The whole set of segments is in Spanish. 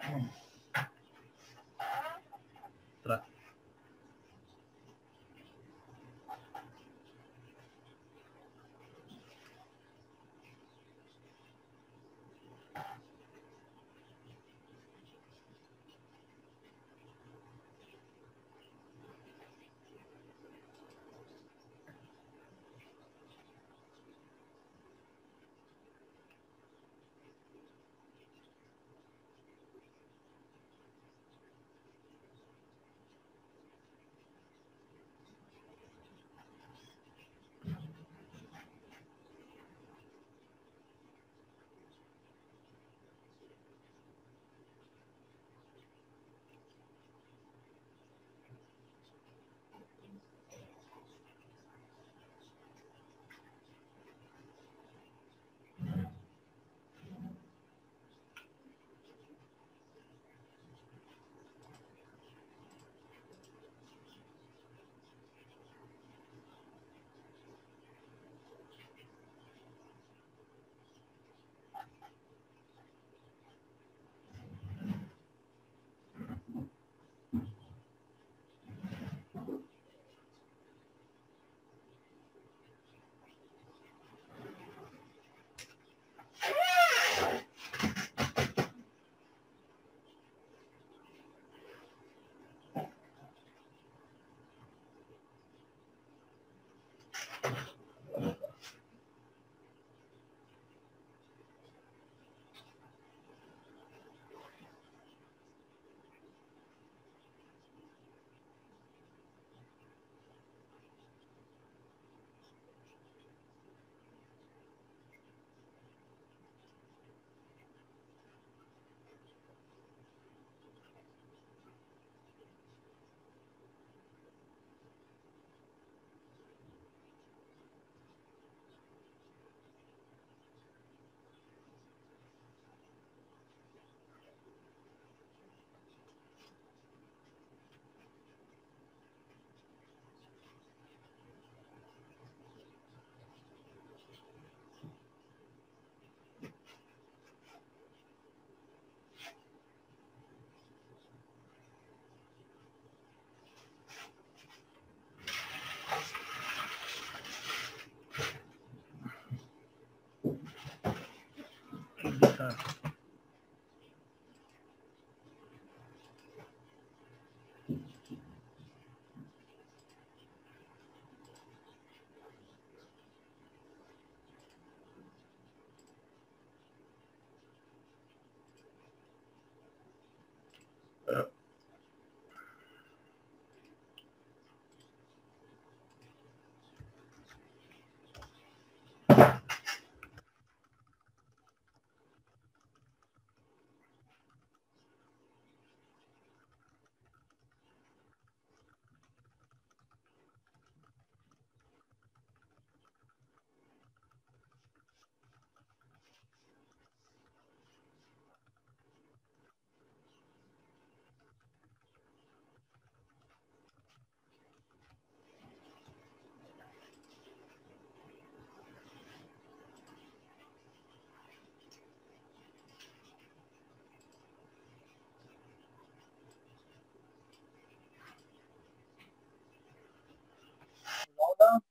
Hola,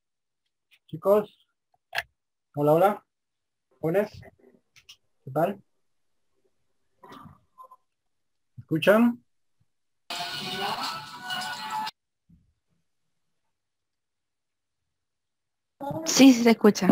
chicos. Hola, hola. Jóvenes. ¿Qué tal? ¿Me escuchan? Sí, se escucha.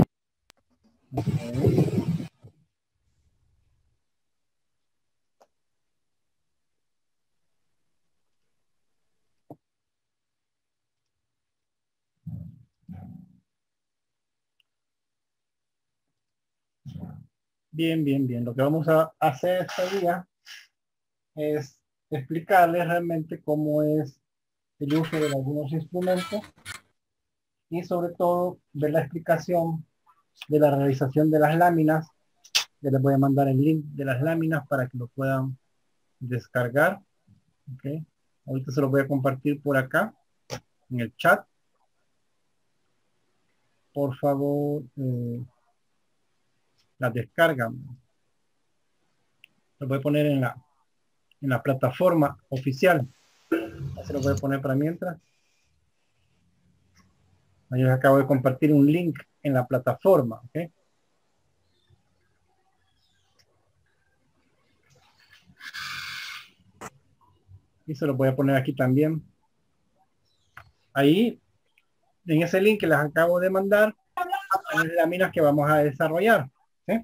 Bien, bien, bien. Lo que vamos a hacer este día es explicarles realmente cómo es el uso de algunos instrumentos y sobre todo ver la explicación de la realización de las láminas. Ya les voy a mandar el link de las láminas para que lo puedan descargar. ¿Ok? Ahorita se los voy a compartir por acá en el chat. Por favor, las descargan. Lo voy a poner en la plataforma oficial. Se lo voy a poner para mientras. Yo les acabo de compartir un link en la plataforma, ¿ok? Y se lo voy a poner aquí también. Ahí, en ese link que les acabo de mandar, hay las láminas que vamos a desarrollar, ¿sí?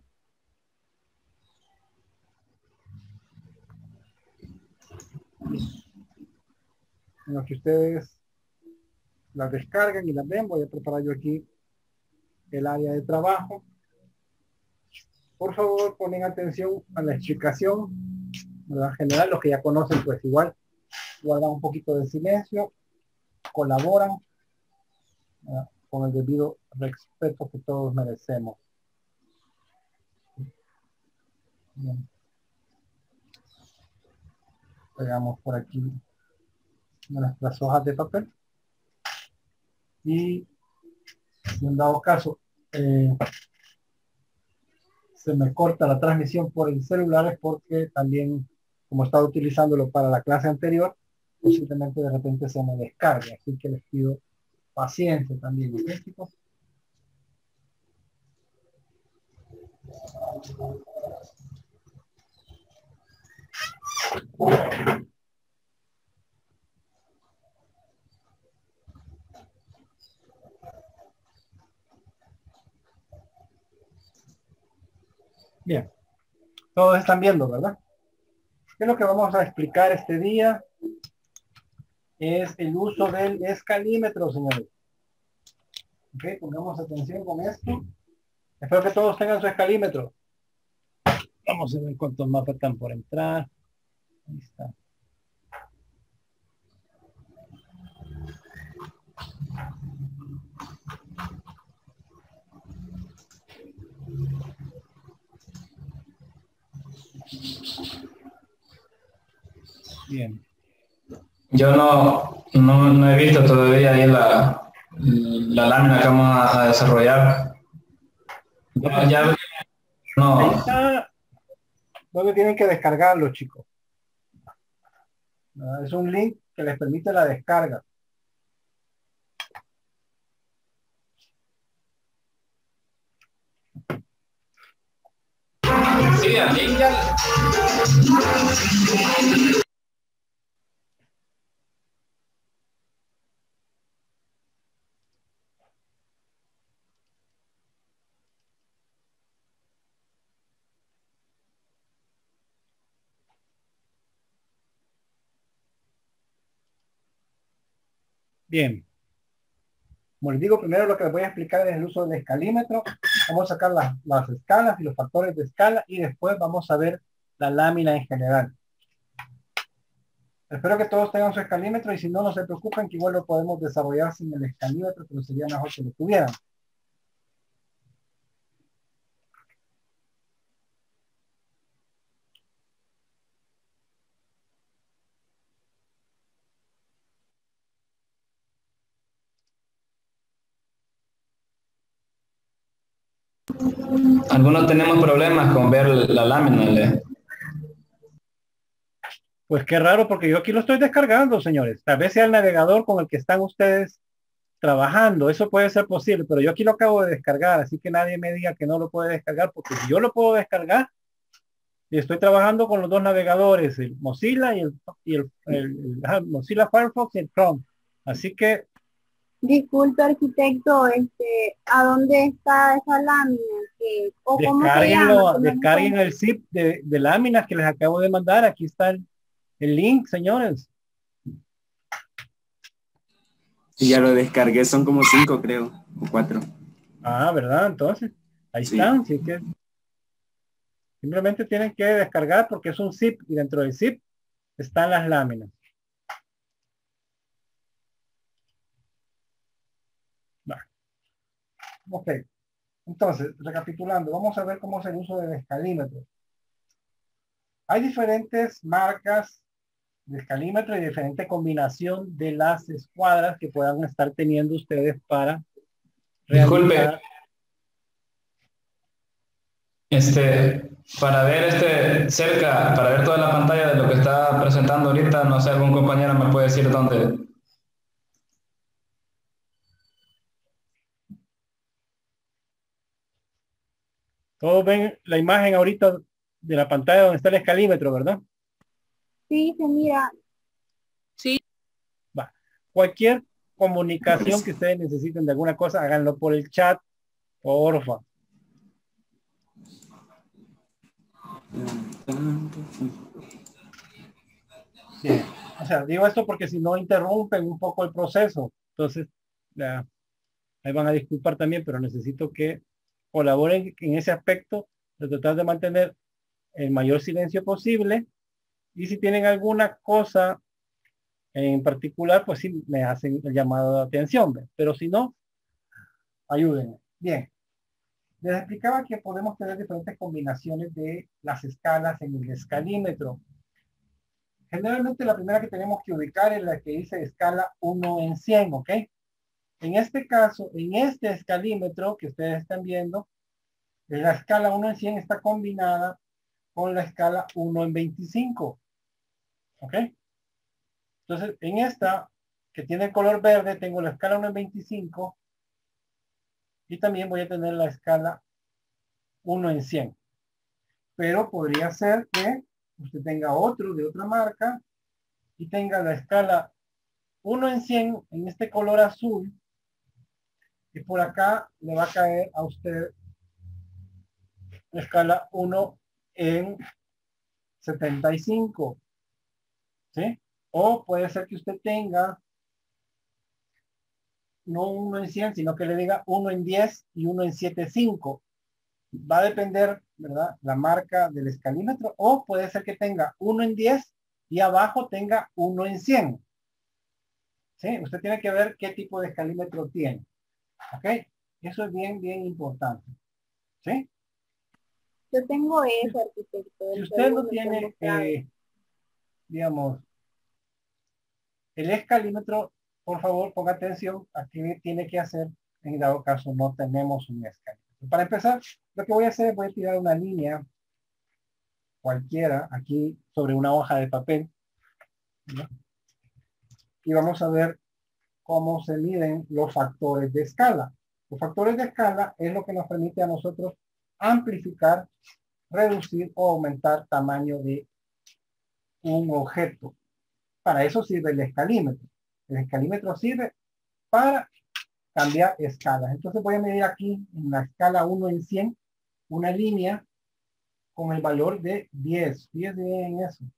En lo que ustedes las descargan y las ven, voy a preparar yo aquí el área de trabajo. Por favor, ponen atención a la explicación, ¿verdad? En general, los que ya conocen, pues igual, guardan un poquito de silencio, colaboran, ¿verdad? Con el debido respeto que todos merecemos. Bien. Pegamos por aquí nuestras hojas de papel. Y si en dado caso se me corta la transmisión por el celular, es porque también, como estaba utilizándolo para la clase anterior, posiblemente de repente se me descargue. Así que les pido paciencia también, ¿ok, chicos? Bien, todos están viendo, ¿verdad? ¿Qué es lo que vamos a explicar este día? Es el uso del escalímetro, señores. Ok, pongamos atención con esto. Espero que todos tengan su escalímetro. Vamos a ver cuántos más faltan por entrar. Ahí está. Bien. Yo no he visto todavía ahí la lámina que vamos a desarrollar. Ya no. Ahí está donde tienen que descargarlo, chicos. Es un link que les permite la descarga. Sí, aquí ya. Bien. Como les digo, primero lo que les voy a explicar es el uso del escalímetro. Vamos a sacar las escalas y los factores de escala y después vamos a ver la lámina en general. Espero que todos tengan su escalímetro y si no, no se preocupen que igual lo podemos desarrollar sin el escalímetro, pero sería mejor que lo tuvieran. Algunos tenemos problemas con ver la lámina. Pues qué raro, porque yo aquí lo estoy descargando, señores. Tal vez sea el navegador con el que están ustedes trabajando. Eso puede ser posible, pero yo aquí lo acabo de descargar, así que nadie me diga que no lo puede descargar, porque si yo lo puedo descargar, y estoy trabajando con los dos navegadores, el Mozilla y el Mozilla Firefox y el Chrome. Así que Disculpe, arquitecto, ¿a dónde está esa lámina? ¿O cómo se llama? descarguen el zip de láminas que les acabo de mandar. Aquí está el link, señores. Y ya lo descargué, son como 5 creo, o 4. Ah, ¿verdad? Entonces, ahí Sí. están. Así que simplemente tienen que descargar porque es un zip y dentro del zip están las láminas. Va. Ok. Entonces, recapitulando, vamos a ver cómo es el uso del escalímetro. Hay diferentes marcas de escalímetro y diferente combinación de las escuadras que puedan estar teniendo ustedes para realizar. Disculpe, para ver cerca, para ver toda la pantalla de lo que está presentando ahorita, no sé, algún compañero me puede decir dónde. Todos ven la imagen ahorita de la pantalla donde está el escalímetro, ¿verdad? Sí, se mira. Va. Cualquier comunicación que ustedes necesiten de alguna cosa, háganlo por el chat, porfa. Bien. O sea, digo esto porque si no interrumpen un poco el proceso. Entonces, ya, ahí van a disculpar también, pero necesito que colaboren en ese aspecto de tratar de mantener el mayor silencio posible. Y si tienen alguna cosa en particular, pues sí me hacen el llamado de atención. ¿Ve? Pero si no, ayúdenme. Bien. Les explicaba que podemos tener diferentes combinaciones de las escalas en el escalímetro. Generalmente la primera que tenemos que ubicar es la que dice escala 1 en 100, ¿ok? En este caso, en este escalímetro que ustedes están viendo, la escala 1 en 100 está combinada con la escala 1 en 25, ¿ok? Entonces, en esta, que tiene el color verde, tengo la escala 1 en 25 y también voy a tener la escala 1 en 100. Pero podría ser que usted tenga otro de otra marca y tenga la escala 1 en 100 en este color azul y por acá le va a caer a usted la escala 1 en 75, ¿sí? O puede ser que usted tenga no 1 en 100, sino que le diga 1 en 10 y 1 en 75. Va a depender, ¿verdad? La marca del escalímetro, o puede ser que tenga 1 en 10 y abajo tenga 1 en 100. ¿Sí? Usted tiene que ver qué tipo de escalímetro tiene. ¿Ok? Eso es bien, bien importante. ¿Sí? Yo tengo ese, arquitecto. Si usted no tiene, digamos, el escalímetro, por favor, ponga atención a qué tiene que hacer. En dado caso, no tenemos un escalímetro. Para empezar, lo que voy a hacer es voy a tirar una línea cualquiera aquí sobre una hoja de papel, ¿no? Y vamos a ver cómo se miden los factores de escala. Los factores de escala es lo que nos permite a nosotros amplificar, reducir o aumentar tamaño de un objeto. Para eso sirve el escalímetro. El escalímetro sirve para cambiar escalas. Entonces voy a medir aquí en la escala 1 en 100 una línea con el valor de 10. Fíjense bien en eso.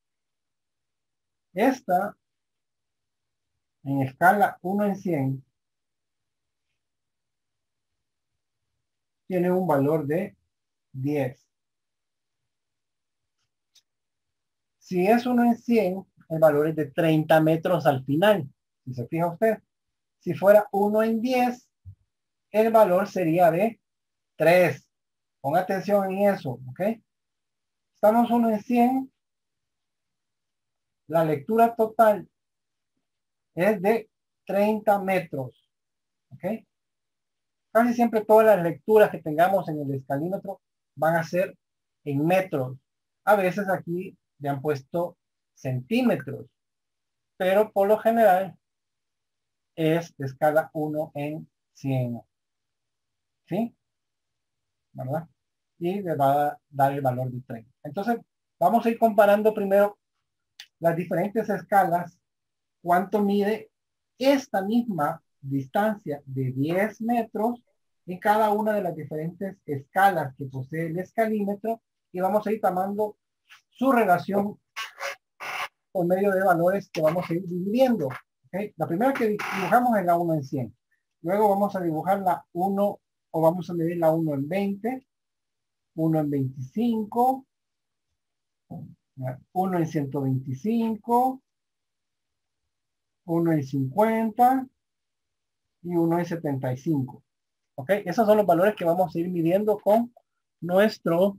Esta en escala 1 en 100 tiene un valor de 10. Si es 1 en 100, el valor es de 30 metros al final. Si se fija usted. Si fuera 1 en 10, el valor sería de 3. Ponga atención en eso, ¿ok? Estamos 1 en 100. La lectura total es de 30 metros, ¿ok? Casi siempre todas las lecturas que tengamos en el escalímetro van a ser en metros. A veces aquí le han puesto centímetros, pero por lo general es de escala 1 en 100. ¿Sí? ¿Verdad? Y le va a dar el valor de 30. Entonces, vamos a ir comparando primero las diferentes escalas. ¿Cuánto mide esta misma distancia de 10 metros en cada una de las diferentes escalas que posee el escalímetro? Y vamos a ir tomando su relación por medio de valores que vamos a ir dividiendo. ¿Okay? La primera que dibujamos es la 1 en 100. Luego vamos a dibujar la 1, o vamos a medir la 1 en 20, 1 en 25, 1 en 125, 1 en 50 y 1 en 75. ¿Ok? Esos son los valores que vamos a ir midiendo con nuestro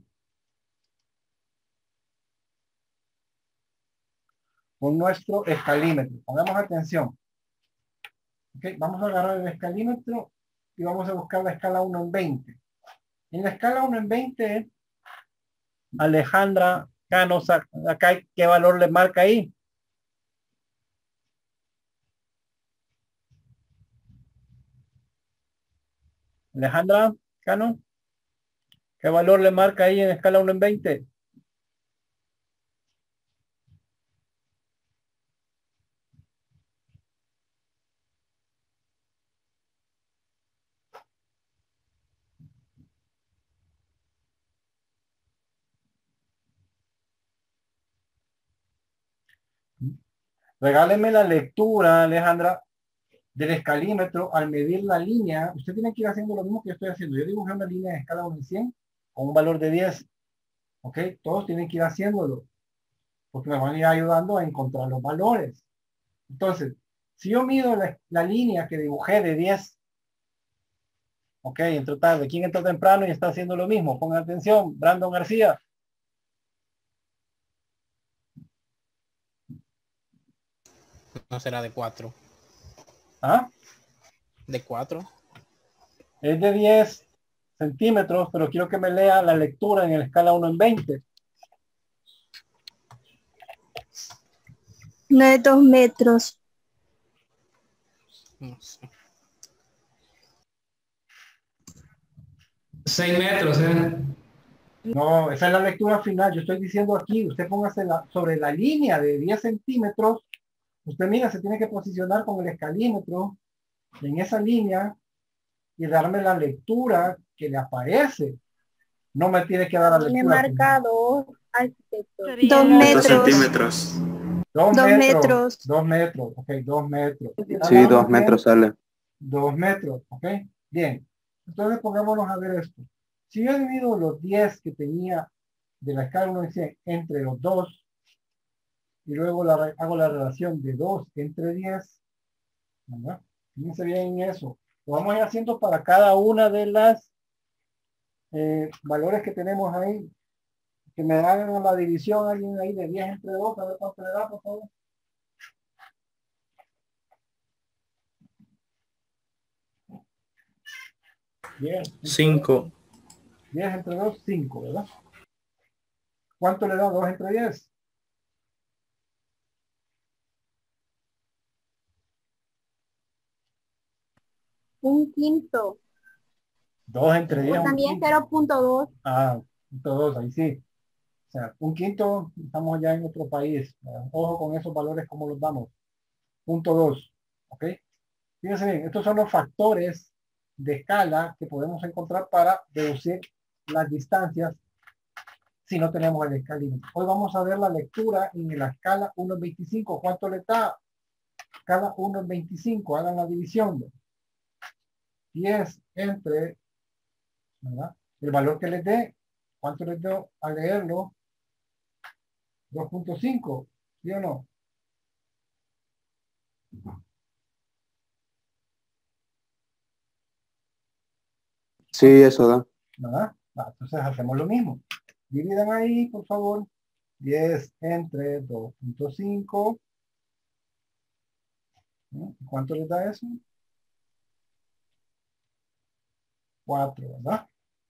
escalímetro. Pongamos atención. ¿Ok? Vamos a agarrar el escalímetro y vamos a buscar la escala 1 en 20. En la escala 1 en 20, Alejandra Cano, acá, ¿qué valor le marca ahí? Alejandra Cano, ¿qué valor le marca ahí en escala 1 en 20? Regáleme la lectura, Alejandra, del escalímetro al medir la línea. Usted tiene que ir haciendo lo mismo que yo estoy haciendo. Yo dibujé una línea de escala 1 en 100 con un valor de 10. ¿Ok? Todos tienen que ir haciéndolo, porque me van a ir ayudando a encontrar los valores. Entonces, si yo mido la línea que dibujé de 10, ok, entró tarde. ¿Quién entró temprano y está haciendo lo mismo? Pongan atención, Brandon García. No será de 4. ¿Ah? ¿De 4? Es de 10 centímetros, pero quiero que me lea la lectura en la escala 1 en 20. No de 2 metros. No sé. 6 metros, ¿eh? No, esa es la lectura final. Yo estoy diciendo aquí, usted póngase sobre la línea de 10 centímetros. Usted mira, se tiene que posicionar con el escalímetro en esa línea y darme la lectura que le aparece. No me tiene que dar la Tiene lectura. marcado, arquitecto. 2 2 metros. centímetros. 2 2 metros. metros. 2 metros. Ok, 2 metros. Sí, 2 metros sale. 2 metros. Ok, bien. Entonces pongámonos a ver esto. Si yo divido los 10 que tenía de la escala 1 en 100 entre los 2 y luego hago la relación de 2 entre 10, ¿verdad? Fíjense bien en eso. Lo vamos a ir haciendo para cada una de las valores que tenemos ahí. Que me hagan la división alguien ahí de 10 entre 2, a ver cuánto le da, por favor. 5. 10 entre 2, 5, ¿verdad? ¿Cuánto le da 2 entre 10? Un quinto. 2 entre 10. O también 0.2. Ah, 2, ahí sí. O sea, un quinto, estamos ya en otro país. Ojo con esos valores, cómo los damos. 0.2. ¿Ok? Fíjense bien, estos son los factores de escala que podemos encontrar para deducir las distancias si no tenemos el escalímetro. Hoy vamos a ver la lectura en la escala 1.25. ¿Cuánto le da? Cada 1.25. Hagan la división. 10 entre, ¿verdad? El valor que les dé. ¿Cuánto les doy a leerlo? 2.5. ¿Sí o no? Sí, eso da. ¿Verdad? Entonces hacemos lo mismo. Dividan ahí, por favor. 10 entre 2.5. ¿Cuánto les da eso? 4, ¿verdad?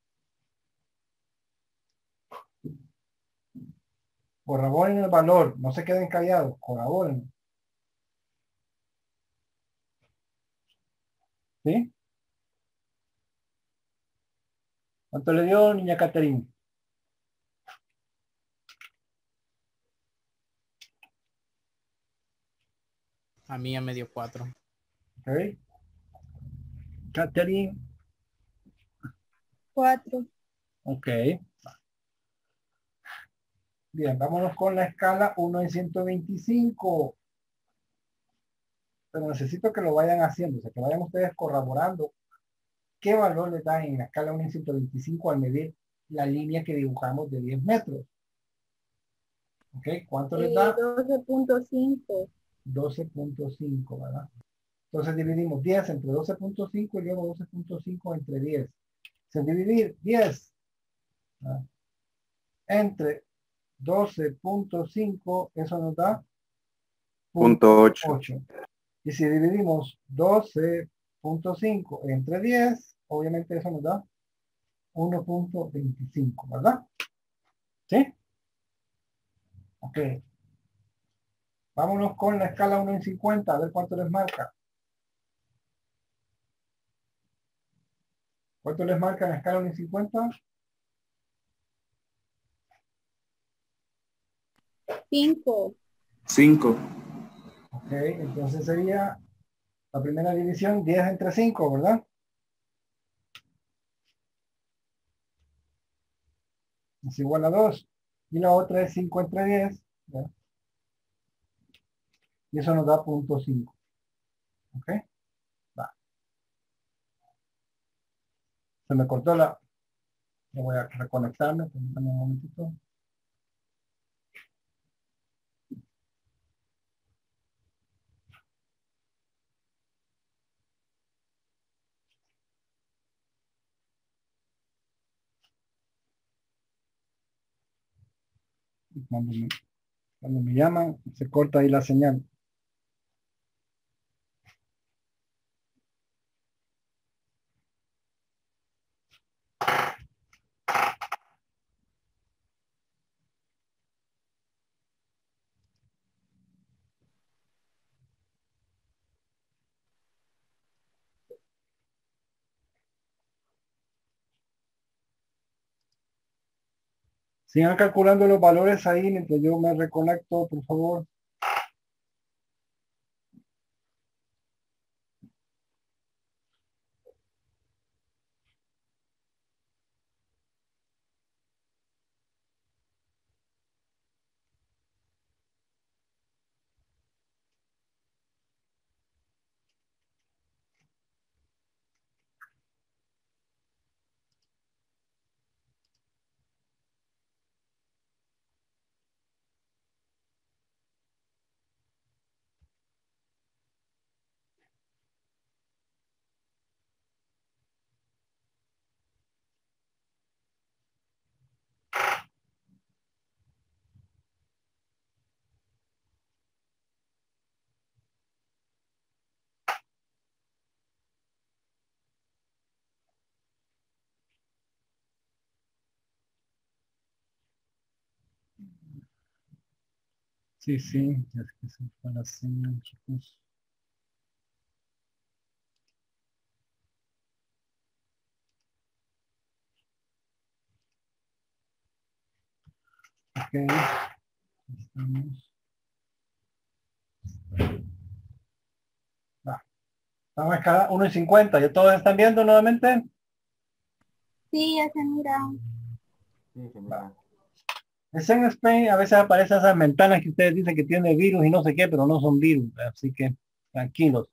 Corroboren el valor, no se queden callados, corroboren. ¿Sí? ¿Cuánto le dio niña Caterina? A mí ya me dio 4. Ok. Catherine. 4. Ok. Bien, vámonos con la escala 1 en 125. Pero necesito que lo vayan haciendo, o sea, que vayan ustedes corroborando qué valor le dan en la escala 1 en 125 al medir la línea que dibujamos de 10 metros. Ok, ¿cuánto les da? 12.5. 12.5, ¿verdad? Entonces dividimos 10 entre 12.5 y luego 12.5 entre 10. Se dividir 10 entre 12.5, eso nos da Punto 8. 8. Y si dividimos 12.5 entre 10, obviamente eso nos da 1.25, ¿verdad? ¿Sí? Ok. Vámonos con la escala 1 en 50, a ver cuánto les marca. ¿Cuánto les marca en la escala 1 y 50? 5. 5. Ok, entonces sería la primera división 10 entre 5, ¿verdad? Es igual a 2. Y la otra es 5 entre 10. ¿verdad? Y eso nos da 0.5. ¿Ok? Va. Se me cortó la... Voy a reconectarme. Permítanme un momentito. Y cuando me llaman, se corta ahí la señal. Sigan calculando los valores ahí mientras yo me reconecto, por favor. Sí, sí, ya es que se fue la señal, chicos. Ok, estamos. Va. Estamos a escala 1 y 50. ¿Ya todos están viendo nuevamente? Sí, ya se mira. Va. En Zen Spain a veces aparecen esas ventanas que ustedes dicen que tiene virus y no sé qué, pero no son virus. Así que tranquilos.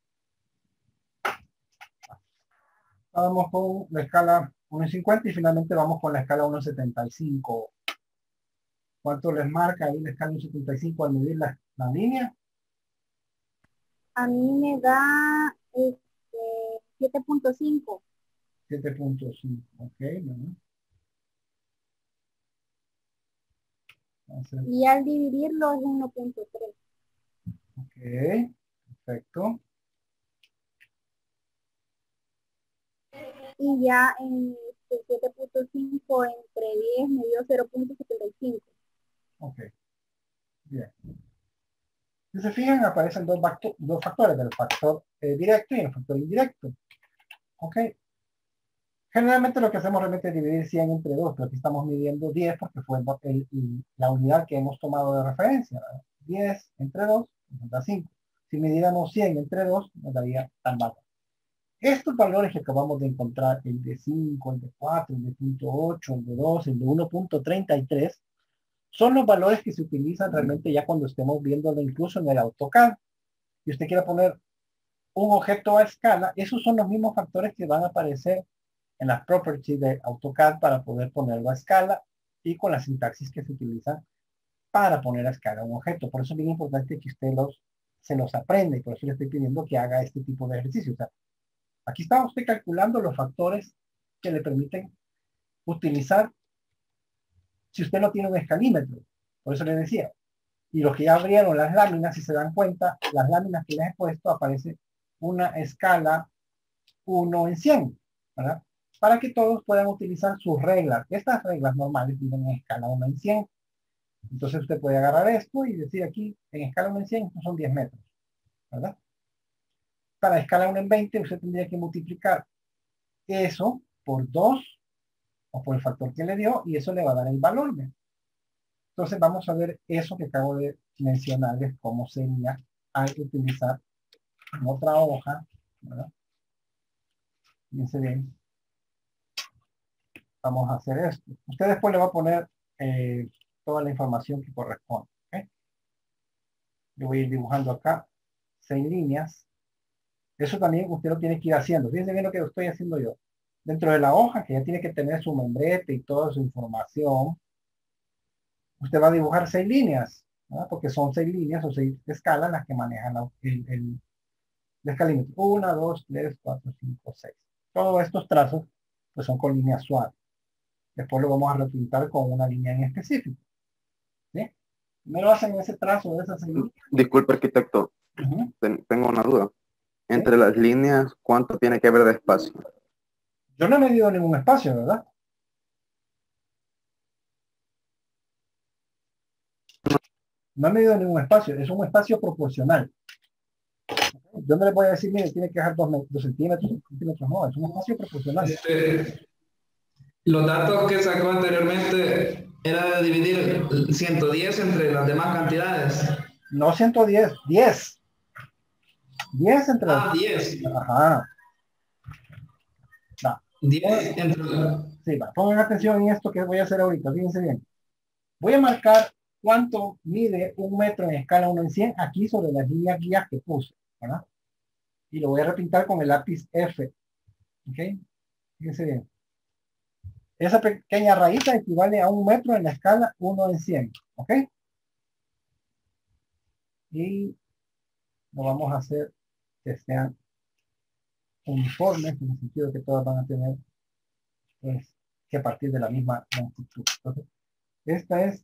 Vamos con la escala 1 y 50 y finalmente vamos con la escala 1.75. ¿Cuánto les marca ahí la escala 1.75 al medir la línea? A mí me da 7.5. 7.5. Ok, bueno. Entonces, Y al dividirlo es 1.3. ok, perfecto. Y ya en 7.5 entre 10 me dio 0.75. Ok, bien. Si se fijan, aparecen dos factores, el factor directo y el factor indirecto. Ok. Generalmente lo que hacemos realmente es dividir 100 entre 2, pero aquí estamos midiendo 10 porque fue la unidad que hemos tomado de referencia. ¿verdad? 10 entre 2 nos da 5. Si midiéramos 100 entre 2, nos daría tan bajo. Estos valores que acabamos de encontrar, el de 5, el de 4, el de 0.8, el de 2, el de 1.33, son los valores que se utilizan realmente ya cuando estemos viéndolo incluso en el AutoCAD. Y usted quiere poner un objeto a escala, esos son los mismos factores que van a aparecer en las properties de AutoCAD para poder ponerlo a escala y con la sintaxis que se utiliza para poner a escala un objeto. Por eso es bien importante que usted se los aprenda y por eso le estoy pidiendo que haga este tipo de ejercicio. O sea, aquí está usted calculando los factores que le permiten utilizar si usted no tiene un escalímetro. Por eso le decía. Y los que ya abrieron las láminas, si se dan cuenta, las láminas que les he puesto aparece una escala 1 en 100, ¿verdad? Para que todos puedan utilizar sus reglas. Estas reglas normales vienen en escala 1 en 100. Entonces usted puede agarrar esto y decir aquí, en escala 1 en 100, estos son 10 metros, ¿verdad? Para escala 1 en 20, usted tendría que multiplicar eso por 2 o por el factor que le dio y eso le va a dar el valor. ¿Ve? Entonces vamos a ver eso que acabo de mencionarles, cómo sería al utilizar en otra hoja, ¿verdad? Fíjense bien. Vamos a hacer esto. Usted después le va a poner toda la información que corresponde. ¿Okay? Yo voy a ir dibujando acá 6 líneas. Eso también usted lo tiene que ir haciendo. Fíjense bien lo que estoy haciendo yo. Dentro de la hoja, que ya tiene que tener su membrete y toda su información, usted va a dibujar 6 líneas, ¿verdad? Porque son 6 líneas o 6 escalas las que manejan el escalímetro. 1, 2, 3, 4, 5, 6. Todos estos trazos pues son con líneas suaves. Después lo vamos a repintar con una línea en específico. ¿Sí? Primero hacen ese trazo de esas 6 líneas. Disculpe, arquitecto. Tengo una duda. Entre las líneas, ¿cuánto tiene que haber de espacio? Yo no he medido ningún espacio, ¿verdad? No he medido ningún espacio. Es un espacio proporcional. Yo no le voy a decir, mire, tiene que dejar 2 centímetros, 5 centímetros. No, es un espacio proporcional. Los datos que sacó anteriormente era de dividir 110 entre las demás cantidades. No 110, 10. 10 entre las... 10. Ajá. Va. 10 entre... Sí, va. Pongan atención en esto que voy a hacer ahorita. Fíjense bien. Voy a marcar cuánto mide 1 metro en escala 1 en 100 aquí sobre las líneas guías que puse, ¿verdad? Y lo voy a repintar con el lápiz F. ¿Ok? Fíjense bien. Esa pequeña rayita equivale a 1 metro en la escala 1 en 100. ¿Ok? Y lo vamos a hacer que sean uniformes, en el sentido de que todas van a tener pues, que partir de la misma longitud. Entonces, esta es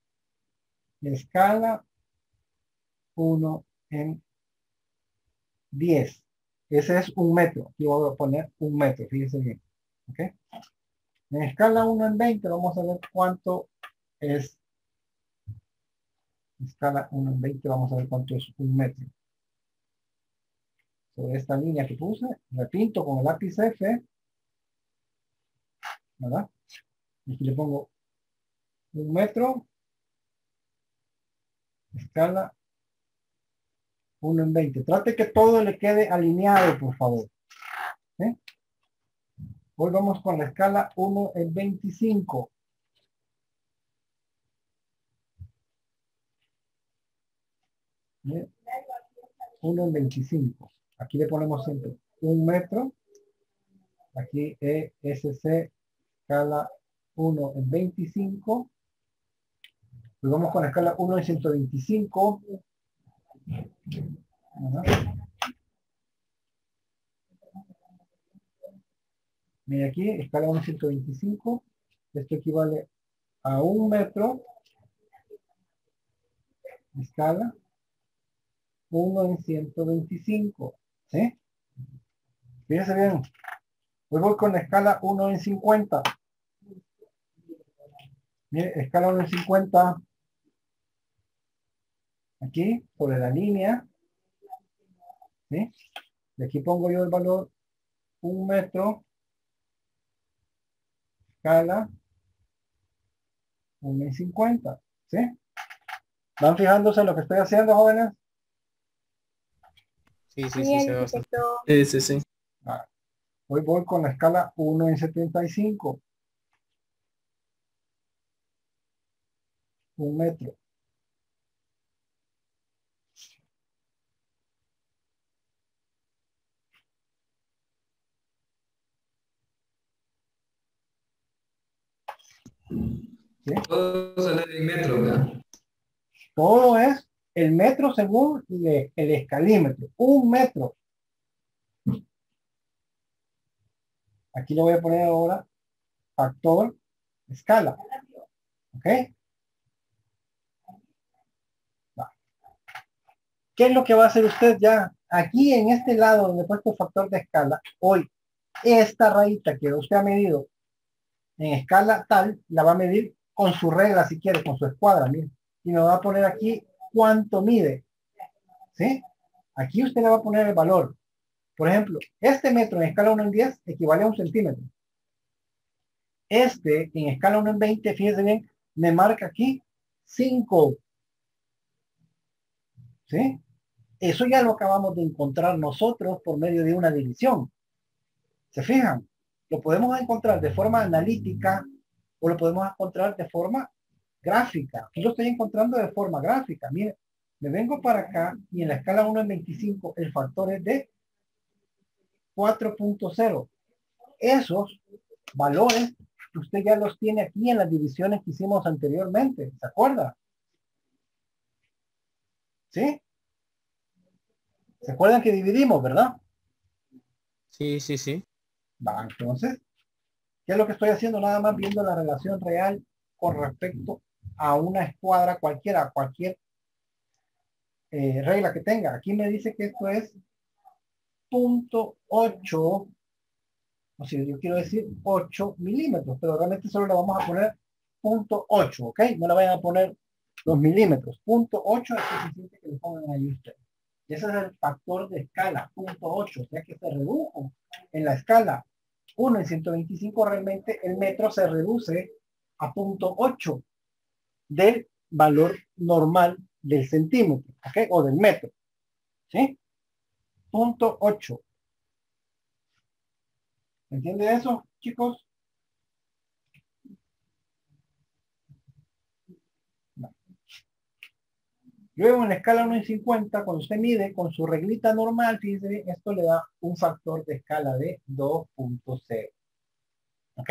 escala 1 en 10. Ese es 1 metro. Aquí voy a poner 1 metro, fíjense bien. ¿Ok? En escala 1 en 20 vamos a ver cuánto es. En escala 1 en 20 vamos a ver cuánto es 1 metro. Sobre esta línea que puse, repinto con el lápiz F, ¿verdad? Y aquí le pongo 1 metro, escala 1 en 20. Trate que todo le quede alineado, por favor. ¿Sí? Hoy vamos con la escala 1 en 25. ¿Sí? 1 en 25. Aquí le ponemos siempre 1 metro. Aquí ESC, escala 1 en 25. Hoy vamos con la escala 1 en 125. Ajá. Mira aquí, escala 1 en 125. Esto equivale a 1 metro. Escala 1 en 125. ¿Sí? Fíjense bien. Hoy voy con la escala 1 en 50. Mire, escala 1 en 50. Aquí, sobre la línea. ¿Sí? Y aquí pongo yo el valor 1 metro. Escala 1 en 50. ¿Sí? ¿Van fijándose en lo que estoy haciendo, jóvenes? Sí, sí, Sí, sí, se ve bastante. arquitecto. Sí. Hoy voy con la escala 1 en 75. 1 metro. ¿Sí? Todo sale en metros, ¿verdad? Todo es el metro según el escalímetro. 1 metro. Aquí le voy a poner ahora factor escala. ¿Ok? Va. ¿Qué es lo que va a hacer usted ya? Aquí en este lado donde he puesto factor de escala, hoy esta rayita que usted ha medido en escala tal, la va a medir con su regla si quiere, con su escuadra, mire. Y me va a poner aquí cuánto mide. ¿Sí? Aquí usted le va a poner el valor. Por ejemplo, este metro en escala 1 en 10 equivale a 1 centímetro. Este en escala 1 en 20, fíjense bien, me marca aquí 5. ¿Sí? Eso ya lo acabamos de encontrar nosotros por medio de una división. ¿Se fijan? Lo podemos encontrar de forma analítica o lo podemos encontrar de forma gráfica. Aquí lo estoy encontrando de forma gráfica. Miren, me vengo para acá y en la escala 1 en 25 el factor es de 4.0. Esos valores usted ya los tiene aquí en las divisiones que hicimos anteriormente. ¿Se acuerda? ¿Sí? ¿Se acuerdan que dividimos, verdad? Sí, sí, sí. Va, entonces, ¿qué es lo que estoy haciendo? Nada más viendo la relación real con respecto a una escuadra cualquiera, cualquier regla que tenga. Aquí me dice que esto es 0.8, o sea, yo quiero decir 8 milímetros, pero realmente solo le vamos a poner 0.8, ¿ok? No le vayan a poner los milímetros. 0.8 es suficiente que le pongan ahí ustedes. Y ese es el factor de escala, 0.8, ya que se redujo en la escala 1 en 125, realmente el metro se reduce a 0.8 del valor normal del centímetro, ¿ok? O del metro, ¿sí? 0.8. ¿Entiende eso, chicos? No. Luego en la escala 1 en 50, cuando usted mide con su reglita normal, fíjense, esto le da un factor de escala de 2.0. ¿Ok?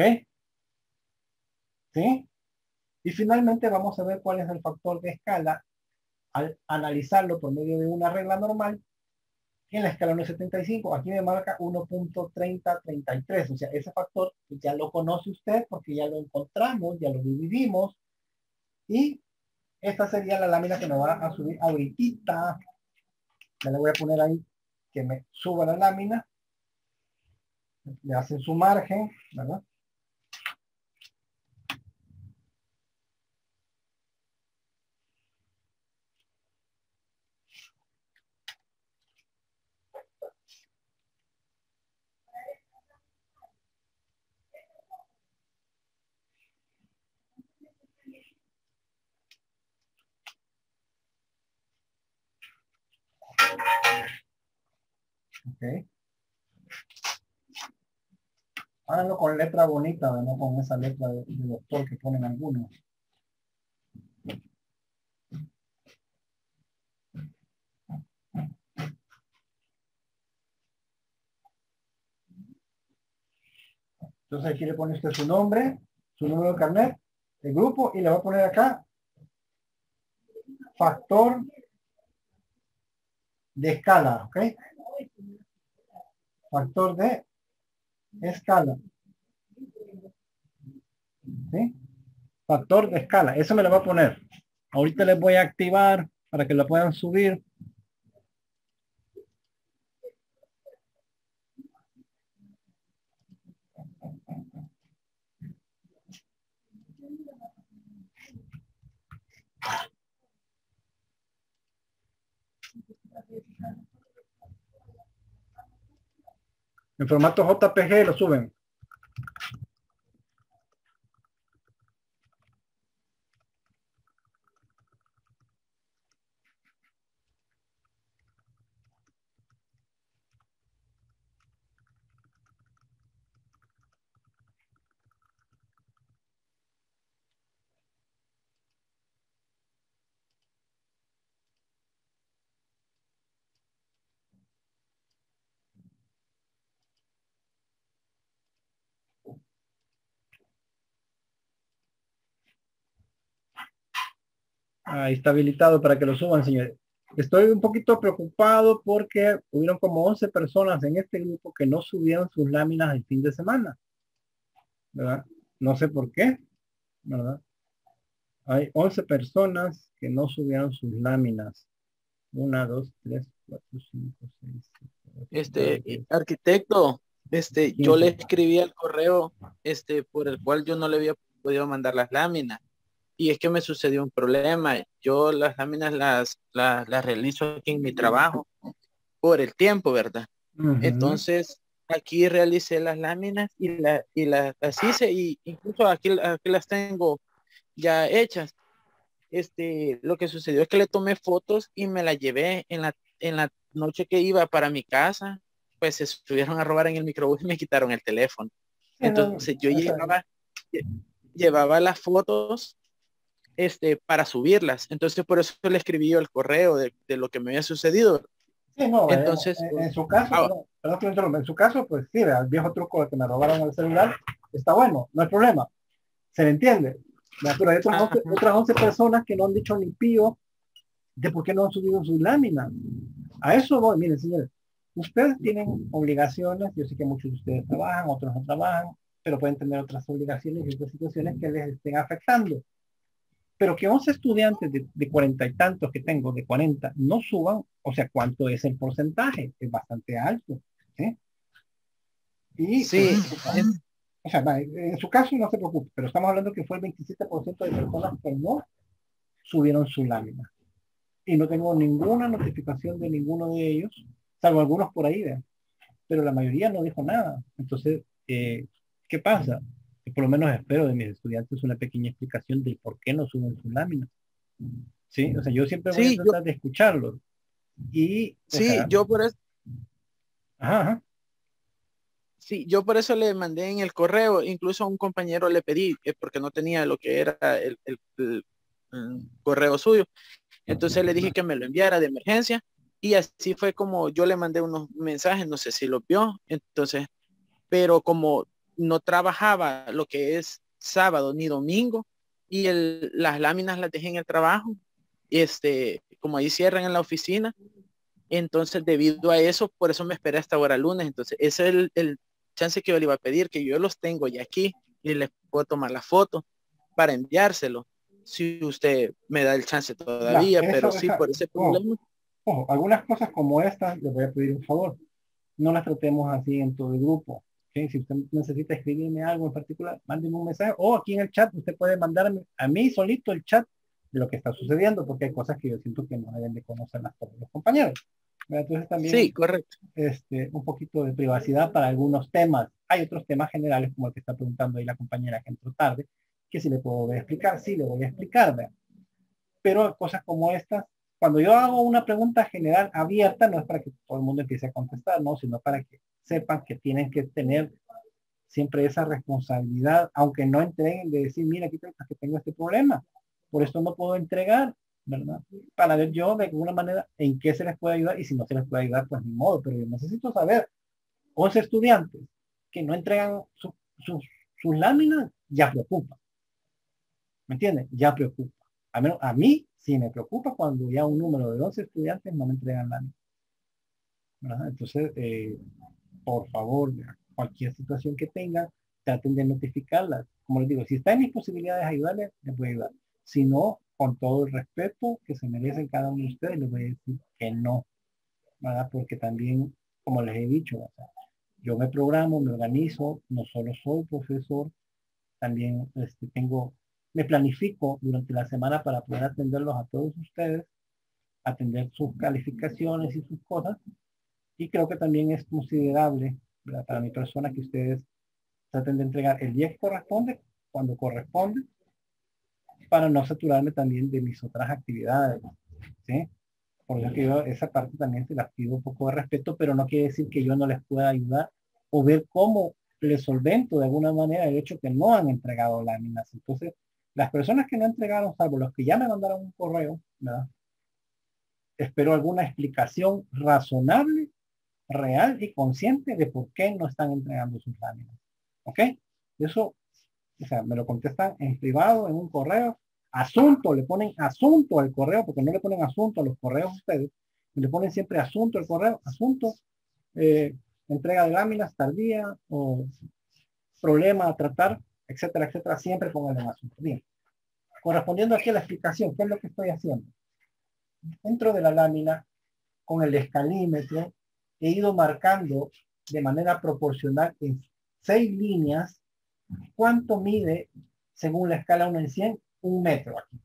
¿Sí? Y finalmente vamos a ver cuál es el factor de escala al analizarlo por medio de una regla normal. En la escala 1.75, aquí me marca 1.3033. O sea, ese factor ya lo conoce usted porque ya lo encontramos, ya lo dividimos. Y esta sería la lámina que me va a subir ahorita. Ya le voy a poner ahí que me suba la lámina. Le hacen su margen, ¿verdad? Ok. Háganlo con letra bonita, no con esa letra de doctor que ponen algunos. Entonces aquí le pone usted su nombre, su número de carnet, el grupo y le va a poner acá factor de escala, ¿ok? Factor de escala. ¿Sí? Factor de escala. Eso me lo va a poner. Ahorita les voy a activar para que lo puedan subir. En formato JPG lo suben. Ahí está habilitado para que lo suban, señores. Estoy un poquito preocupado porque hubieron como 11 personas en este grupo que no subieron sus láminas el fin de semana, ¿verdad? No sé por qué, ¿verdad? Hay 11 personas que no subieron sus láminas. 1, 2, 3, 4, 5, 6, 7, 8, 9, 10, Arquitecto, yo 15. le escribí al correo, por el cual yo no le había podido mandar las láminas. Y es que me sucedió un problema. Yo las láminas las realizo aquí en mi trabajo por el tiempo, ¿verdad? Ujú. Entonces, aquí realicé las láminas y las hice, y incluso aquí las tengo ya hechas. Lo que sucedió es que le tomé fotos y me las llevé en la noche que iba para mi casa. Pues se subieron a robar en el microbús y me quitaron el teléfono. Sí, no, Entonces yo o sea, llevaba las fotos para subirlas. Entonces por eso le escribí yo el correo de lo que me había sucedido. sí, no, Entonces, en su caso, ah, perdón que me interrumpa, en su caso, pues sí, vea, el viejo truco de que me robaron el celular, está bueno, no hay problema, se le entiende. Vea, pero hay otras 11 personas que no han dicho ni pío de por qué no han subido su lámina. A eso voy, miren, señores, ustedes tienen obligaciones, yo sé que muchos de ustedes trabajan, otros no trabajan, pero pueden tener otras obligaciones y otras situaciones que les estén afectando. Pero que 11 estudiantes de 40 y tantos que tengo, de 40, no suban, o sea, ¿cuánto es el porcentaje? Es bastante alto. ¿Sí? Y, sí, o sea, en su caso no se preocupe, pero estamos hablando que fue el 27% de personas que no subieron su lámina. Y no tengo ninguna notificación de ninguno de ellos, salvo algunos por ahí, ¿verdad? Pero la mayoría no dijo nada. Entonces, ¿qué pasa? Que por lo menos espero de mis estudiantes una pequeña explicación del por qué no suben su lámina. Sí, o sea, yo siempre voy a sí, tratar de escucharlos. Y, o sí, sea, yo por eso, ajá, ajá, sí, yo por eso le mandé en el correo, incluso a un compañero le pedí, porque no tenía lo que era correo suyo. Entonces le dije que me lo enviara de emergencia, y así fue como yo le mandé unos mensajes, no sé si lo vio. Entonces, pero como no trabajaba lo que es sábado ni domingo, y las láminas las dejé en el trabajo, como ahí cierran en la oficina, entonces debido a eso, por eso me esperé hasta ahora lunes. Entonces ese es el chance que yo le iba a pedir, que yo los tengo ya aquí y les puedo tomar la foto para enviárselo, si usted me da el chance ya, todavía. Pero sí, por ese ojo, problema. ojo, algunas cosas como estas, les voy a pedir un favor, no las tratemos así en todo el grupo. ¿Sí? Si usted necesita escribirme algo en particular, mándeme un mensaje, o aquí en el chat, usted puede mandarme a mí solito el chat de lo que está sucediendo, porque hay cosas que yo siento que no deben de conocerlas todos los compañeros. Entonces Sí, también correcto. un poquito de privacidad para algunos temas. Hay otros temas generales, como el que está preguntando ahí la compañera que entró tarde, que si le puedo explicar, sí le voy a explicar, ¿verdad? Pero cosas como estas, cuando yo hago una pregunta general abierta, no es para que todo el mundo empiece a contestar, no, sino para que sepan que tienen que tener siempre esa responsabilidad, aunque no entreguen, de decir, mira, aquí que tengo este problema, por esto no puedo entregar, ¿verdad? Para ver yo de alguna manera en qué se les puede ayudar, y si no se les puede ayudar, pues ni modo, pero yo necesito saber, 11 estudiantes que no entregan sus láminas, ya preocupa, ¿me entiendes? Ya preocupa. A menos a mí sí me preocupa cuando ya un número de 11 estudiantes no me entregan láminas, ¿verdad? Entonces, por favor, cualquier situación que tengan, traten de notificarlas. Como les digo, si está en mis posibilidades ayudarles, les voy a ayudar. Si no, con todo el respeto que se merecen cada uno de ustedes, les voy a decir que no, ¿verdad? Porque también, como les he dicho, o sea, yo me programo, me organizo, no solo soy profesor, también me planifico durante la semana para poder atenderlos a todos ustedes, atender sus calificaciones y sus cosas, y creo que también es considerable, ¿verdad?, para mi persona, que ustedes traten de entregar el día que corresponde, cuando corresponde, para no saturarme también de mis otras actividades, ¿sí? Por eso que yo esa parte también se las pido un poco de respeto, pero no quiere decir que yo no les pueda ayudar o ver cómo les solvento de alguna manera el hecho que no han entregado láminas. Entonces, las personas que no entregaron, salvo los que ya me mandaron un correo, ¿verdad?, espero alguna explicación razonable, real y consciente de por qué no están entregando sus láminas. ¿Ok? Eso, o sea, me lo contestan en privado, en un correo. Asunto, le ponen asunto al correo, porque no le ponen asunto a los correos ustedes. Le ponen siempre asunto al correo, asunto, entrega de láminas tardía o problema a tratar, etcétera, etcétera, siempre pongan el asunto. Bien. Correspondiendo aquí a la explicación, ¿qué es lo que estoy haciendo? Dentro de la lámina, con el escalímetro, he ido marcando de manera proporcional en 6 líneas cuánto mide, según la escala 1 en 100, un metro aquí.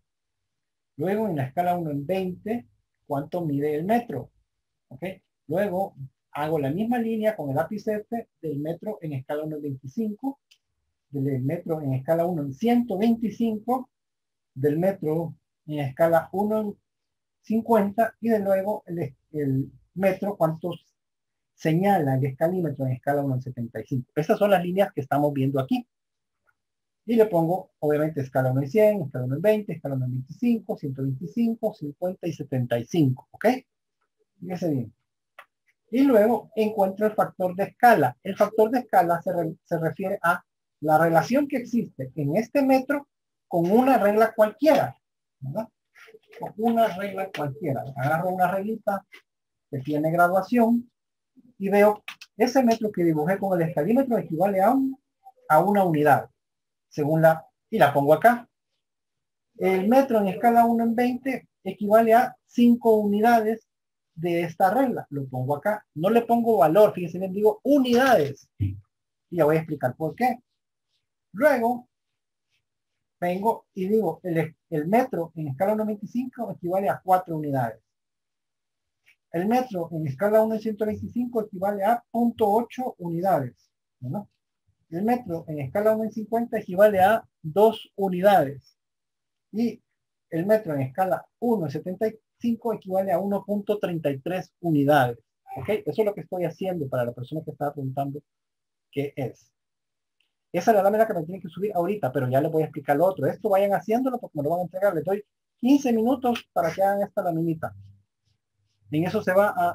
Luego en la escala 1 en 20, cuánto mide el metro. ¿Ok? Luego hago la misma línea con el lápiz F del metro en escala 1 en 25, del metro en escala 1 en 125, del metro en escala 1 en 50 y de luego el metro cuántos señala el escalímetro en escala 1 en 75. Estas son las líneas que estamos viendo aquí. Y le pongo, obviamente, escala 1 en 100, escala 1 en 20, escala 1 en 25, 125, 50 y 75. ¿Ok? Fíjese bien. Y luego encuentro el factor de escala. El factor de escala se refiere a la relación que existe en este metro con una regla cualquiera. ¿Verdad? Con una regla cualquiera. Agarro una reglita que tiene graduación y veo ese metro que dibujé con el escalímetro equivale a una unidad. Según y la pongo acá. El metro en escala 1 en 20 equivale a 5 unidades de esta regla. Lo pongo acá. No le pongo valor, fíjense bien, digo unidades. Y ya voy a explicar por qué. Luego, vengo y digo, el metro en escala 1 en 25 equivale a 4 unidades. El metro en escala 1 en 125 equivale a 0.8 unidades. ¿No? El metro en escala 1 en 50 equivale a 2 unidades. Y el metro en escala 1 en 75 equivale a 1.33 unidades. ¿Ok? Eso es lo que estoy haciendo para la persona que estaba preguntando qué es. Esa es la lámina que me tiene que subir ahorita, pero ya les voy a explicar lo otro. Esto vayan haciéndolo porque me lo van a entregar. Les doy 15 minutos para que hagan esta laminita. En eso se va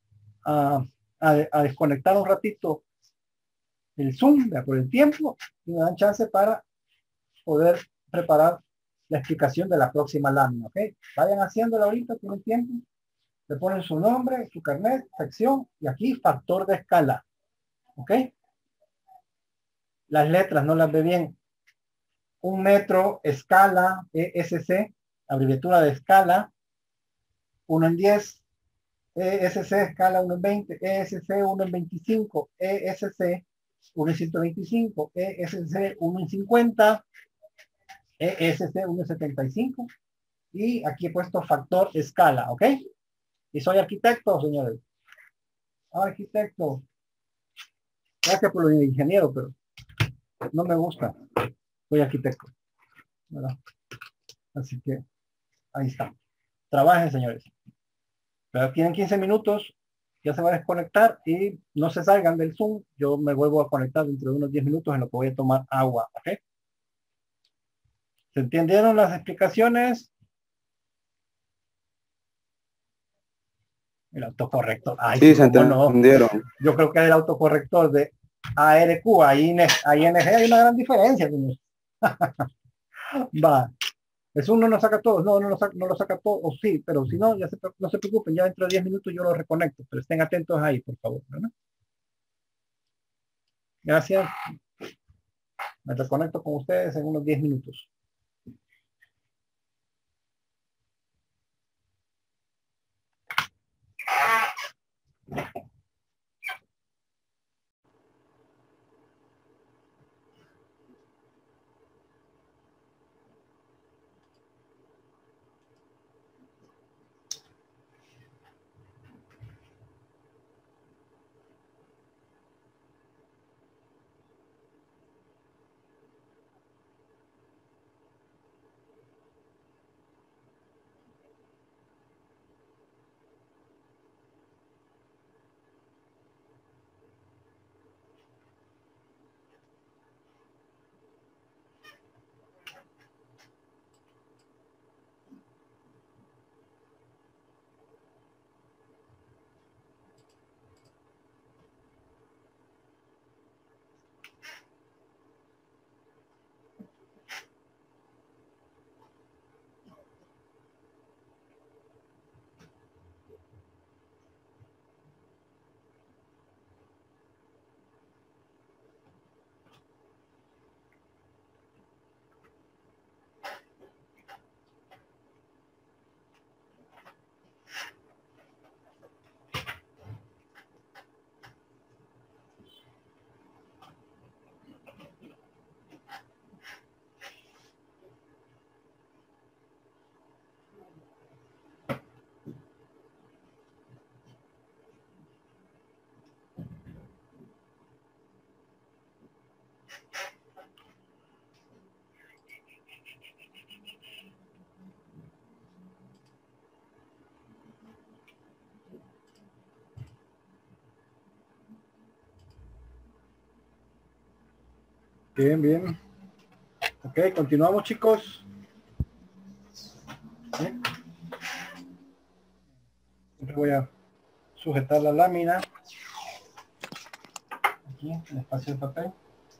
a desconectar un ratito el Zoom por el tiempo y me dan chance para poder preparar la explicación de la próxima lámina, ¿ok? Vayan haciéndola ahorita, tienen tiempo. Le ponen su nombre, su carnet, sección y aquí factor de escala, ¿ok? Las letras no las ve bien. Un metro, escala, ESC, abreviatura de escala, 1 en 10, ESC, escala 1 en 20, ESC 1 en 25, ESC 1 en 125, ESC 1 en 50, ESC 1 en 75 y aquí he puesto factor escala, ¿ok? Y soy arquitecto, señores. Arquitecto. Gracias por lo de ingeniero, pero no me gusta. Soy arquitecto, ¿verdad? Así que ahí está. Trabajen, señores. Pero tienen 15 minutos, ya se va a desconectar y no se salgan del Zoom. Yo me vuelvo a conectar dentro de unos 10 minutos en lo que voy a tomar agua, ¿ok? ¿Se entendieron las explicaciones? El autocorrector. Ay, Sí, se ¿cómo no? entendieron. Yo creo que el autocorrector de ARQ, ahí hay una gran diferencia. Va. Es uno no saca todo, no lo saca todo, o sí, pero si no, no se preocupen, ya dentro de 10 minutos yo lo reconecto, pero estén atentos ahí, por favor, ¿verdad? Gracias. Me reconecto con ustedes en unos 10 minutos. Bien, bien. Ok, continuamos, chicos. ¿Sí? Siempre voy a sujetar la lámina. Aquí, en el espacio de papel.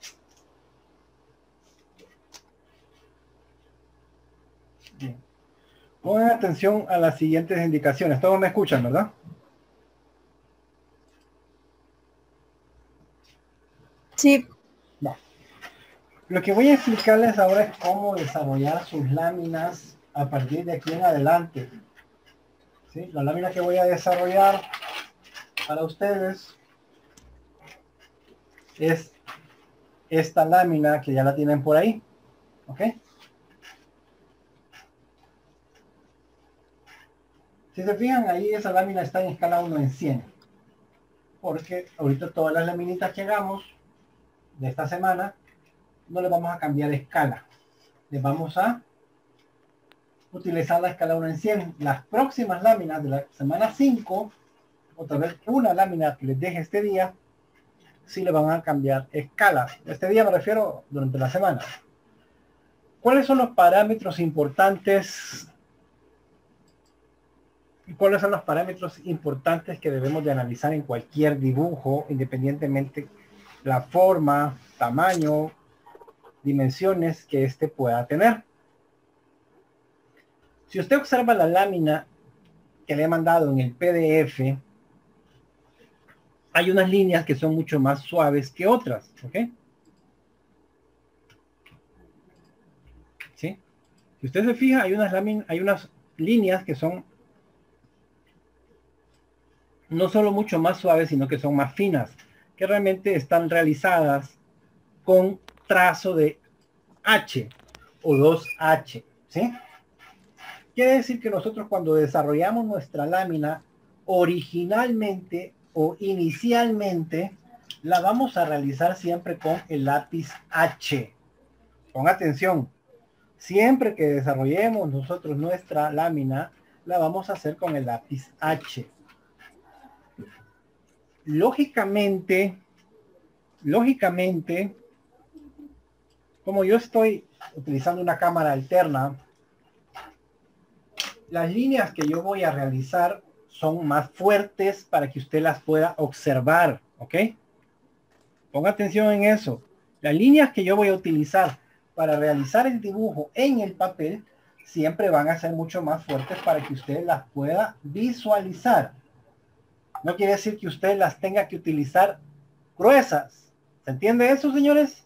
Bien. Pongan atención a las siguientes indicaciones. Todos me escuchan, ¿verdad? Sí. No. Lo que voy a explicarles ahora es cómo desarrollar sus láminas a partir de aquí en adelante. ¿Sí? La lámina que voy a desarrollar para ustedes es esta lámina que ya la tienen por ahí. ¿Ok? Si se fijan, ahí esa lámina está en escala 1 en 100. Porque ahorita todas las laminitas que hagamos de esta semana no le vamos a cambiar escala. Les vamos a utilizar la escala 1 en 100. Las próximas láminas de la semana 5, otra vez una lámina que les deje este día, sí le van a cambiar escala. Este día me refiero durante la semana. ¿Cuáles son los parámetros importantes? ¿Y cuáles son los parámetros importantes que debemos de analizar en cualquier dibujo, independientemente la forma, tamaño, dimensiones que éste pueda tener? Si usted observa la lámina que le he mandado en el PDF, hay unas líneas que son mucho más suaves que otras, ¿ok? ¿Sí? Si usted se fija, hay unas líneas que son no solo mucho más suaves, sino que son más finas, que realmente están realizadas con trazo de H o 2H, ¿sí? Quiere decir que nosotros cuando desarrollamos nuestra lámina, originalmente o inicialmente, la vamos a realizar siempre con el lápiz H. Con atención, siempre que desarrollemos nosotros nuestra lámina, la vamos a hacer con el lápiz H. Lógicamente, como yo estoy utilizando una cámara alterna, las líneas que yo voy a realizar son más fuertes para que usted las pueda observar, ¿ok? Ponga atención en eso. Las líneas que yo voy a utilizar para realizar el dibujo en el papel siempre van a ser mucho más fuertes para que usted las pueda visualizar. No quiere decir que usted las tenga que utilizar gruesas. ¿Se entiende eso, señores?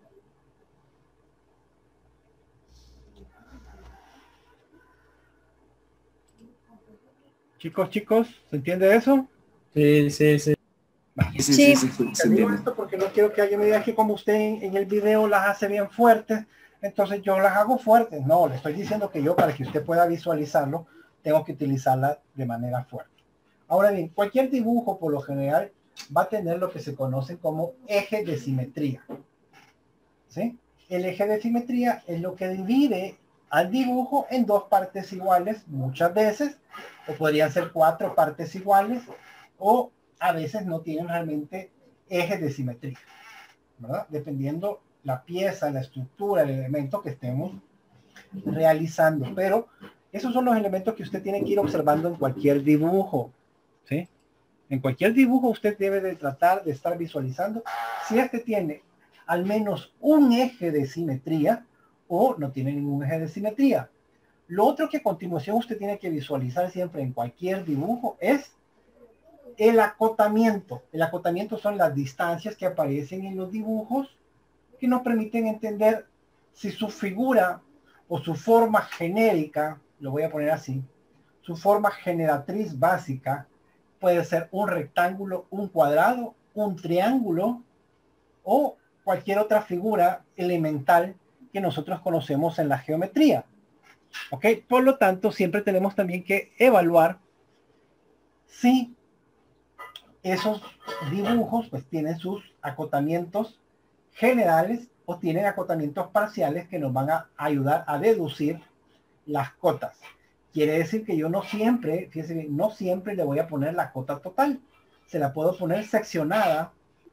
Chicos, ¿se entiende eso? Sí, sí, sí. Sí. Te digo esto porque no quiero que alguien me diga que como usted en el video las hace bien fuertes, entonces yo las hago fuertes. No, le estoy diciendo que yo, para que usted pueda visualizarlo, tengo que utilizarla de manera fuerte. Ahora bien, cualquier dibujo por lo general va a tener lo que se conoce como eje de simetría. ¿Sí? El eje de simetría es lo que divide al dibujo en dos partes iguales muchas veces, o podrían ser 4 partes iguales, o a veces no tienen realmente ejes de simetría, ¿verdad? Dependiendo la pieza, la estructura, el elemento que estemos realizando. Pero esos son los elementos que usted tiene que ir observando en cualquier dibujo, ¿sí? En cualquier dibujo usted debe de tratar de estar visualizando si este tiene al menos un eje de simetría o no tiene ningún eje de simetría. Lo otro que a continuación usted tiene que visualizar siempre en cualquier dibujo es el acotamiento. El acotamiento son las distancias que aparecen en los dibujos que nos permiten entender si su figura o su forma genérica, lo voy a poner así, su forma generatriz básica puede ser un rectángulo, un cuadrado, un triángulo o cualquier otra figura elemental que nosotros conocemos en la geometría. ¿Ok? Por lo tanto, siempre tenemos también que evaluar si esos dibujos pues tienen sus acotamientos generales o tienen acotamientos parciales que nos van a ayudar a deducir las cotas. Quiere decir que yo no siempre, fíjense bien, no siempre le voy a poner la cota total. Se la puedo poner seccionada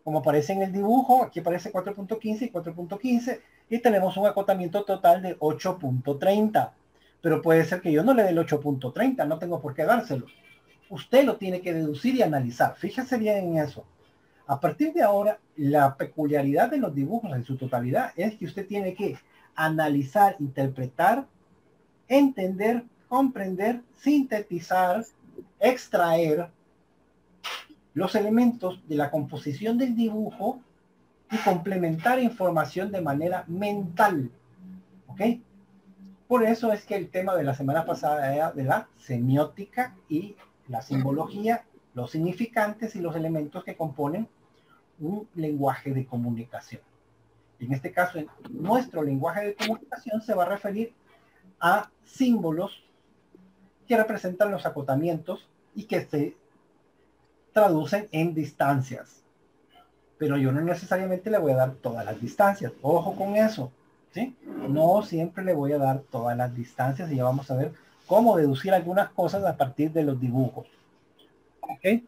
Como aparece en el dibujo, aquí aparece 4.15 y 4.15 y tenemos un acotamiento total de 8.30. Pero puede ser que yo no le dé el 8.30, no tengo por qué dárselo. Usted lo tiene que deducir y analizar. Fíjese bien en eso. A partir de ahora, la peculiaridad de los dibujos en su totalidad es que usted tiene que analizar, interpretar, entender, comprender, sintetizar, extraer los elementos de la composición del dibujo y complementar información de manera mental. ¿Ok? Por eso es que el tema de la semana pasada era de la semiótica y la simbología, los significantes y los elementos que componen un lenguaje de comunicación. En este caso, nuestro lenguaje de comunicación se va a referir a símbolos que representan los acotamientos y que se traducen en distancias. Pero yo no necesariamente le voy a dar todas las distancias. Ojo con eso, ¿sí? No siempre le voy a dar todas las distancias y ya vamos a ver cómo deducir algunas cosas a partir de los dibujos. ¿Ok?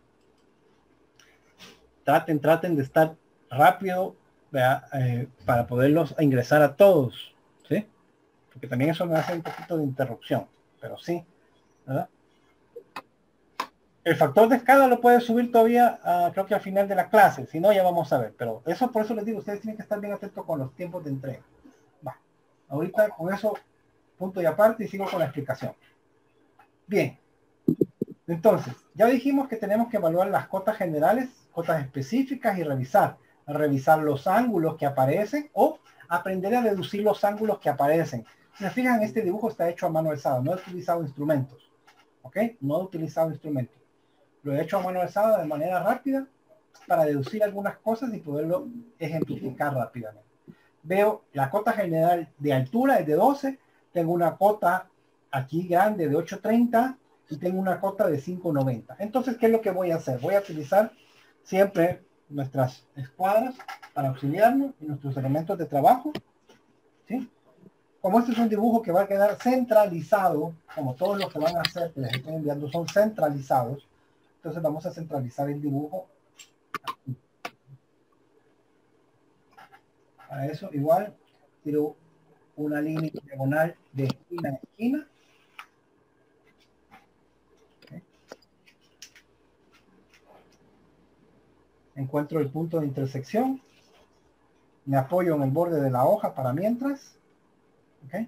Traten de estar rápido para poderlos ingresar a todos, ¿sí? Porque también eso me hace un poquito de interrupción, pero sí, ¿verdad? El factor de escala lo puede subir todavía, creo que al final de la clase, si no ya vamos a ver, pero eso por eso les digo, ustedes tienen que estar bien atentos con los tiempos de entrega. Va, ahorita con eso, punto y aparte y sigo con la explicación. Bien, entonces, ya dijimos que tenemos que evaluar las cotas generales, cotas específicas y revisar los ángulos que aparecen o aprender a deducir los ángulos que aparecen. Si se fijan, este dibujo está hecho a mano alzada, no he utilizado instrumentos, ¿ok? No he utilizado instrumentos. Lo he hecho a mano alzada de manera rápida para deducir algunas cosas y poderlo ejemplificar rápidamente. Veo la cota general de altura es de 12, tengo una cota aquí grande de 8.30 y tengo una cota de 5.90. Entonces, ¿qué es lo que voy a hacer? Voy a utilizar siempre nuestras escuadras para auxiliarnos y nuestros elementos de trabajo, ¿sí? Como este es un dibujo que va a quedar centralizado, como todos los que van a hacer, que les estoy enviando son centralizados, entonces vamos a centralizar el dibujo. Para eso igual tiro una línea diagonal de esquina a esquina. Okay. Encuentro el punto de intersección. Me apoyo en el borde de la hoja para mientras. Okay.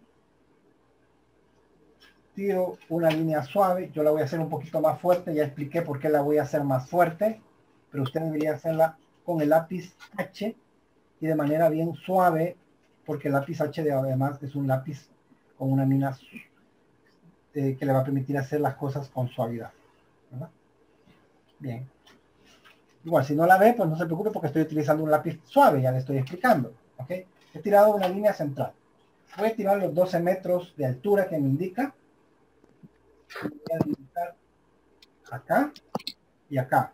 Tiro una línea suave. Yo la voy a hacer un poquito más fuerte. Ya expliqué por qué la voy a hacer más fuerte. Pero usted debería hacerla con el lápiz H y de manera bien suave, porque el lápiz H además es un lápiz con una mina que le va a permitir hacer las cosas con suavidad, ¿verdad? Bien. Igual, si no la ve, pues no se preocupe porque estoy utilizando un lápiz suave, ya le estoy explicando. ¿Ok? He tirado una línea central. Voy a tirar los 12 metros de altura que me indica. Voy a delimitar acá y acá.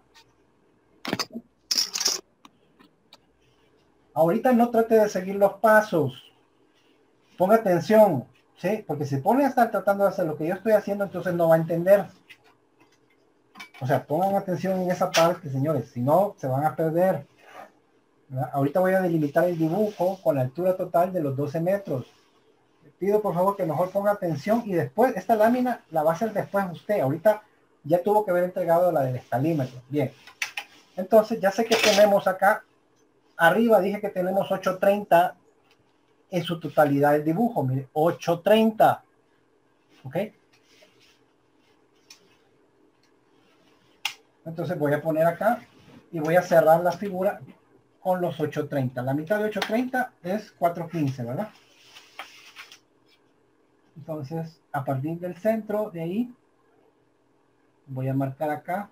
Ahorita no trate de seguir los pasos. Ponga atención, ¿sí? Porque si pone a estar tratando de hacer lo que yo estoy haciendo, entonces no va a entender. O sea, pongan atención en esa parte, señores. Si no, se van a perder. ¿Verdad? Ahorita voy a delimitar el dibujo con la altura total de los 12 metros. Le pido por favor que mejor ponga atención y después, esta lámina la va a hacer después usted. Ahorita ya tuvo que haber entregado la del escalímetro. Bien. Entonces, ya sé que tenemos acá, arriba dije que tenemos 8.30 en su totalidad el dibujo. Mire, 8.30. ¿Ok? Entonces voy a poner acá y voy a cerrar la figura con los 8.30. La mitad de 8.30 es 4.15, ¿verdad? Entonces, a partir del centro de ahí, voy a marcar acá.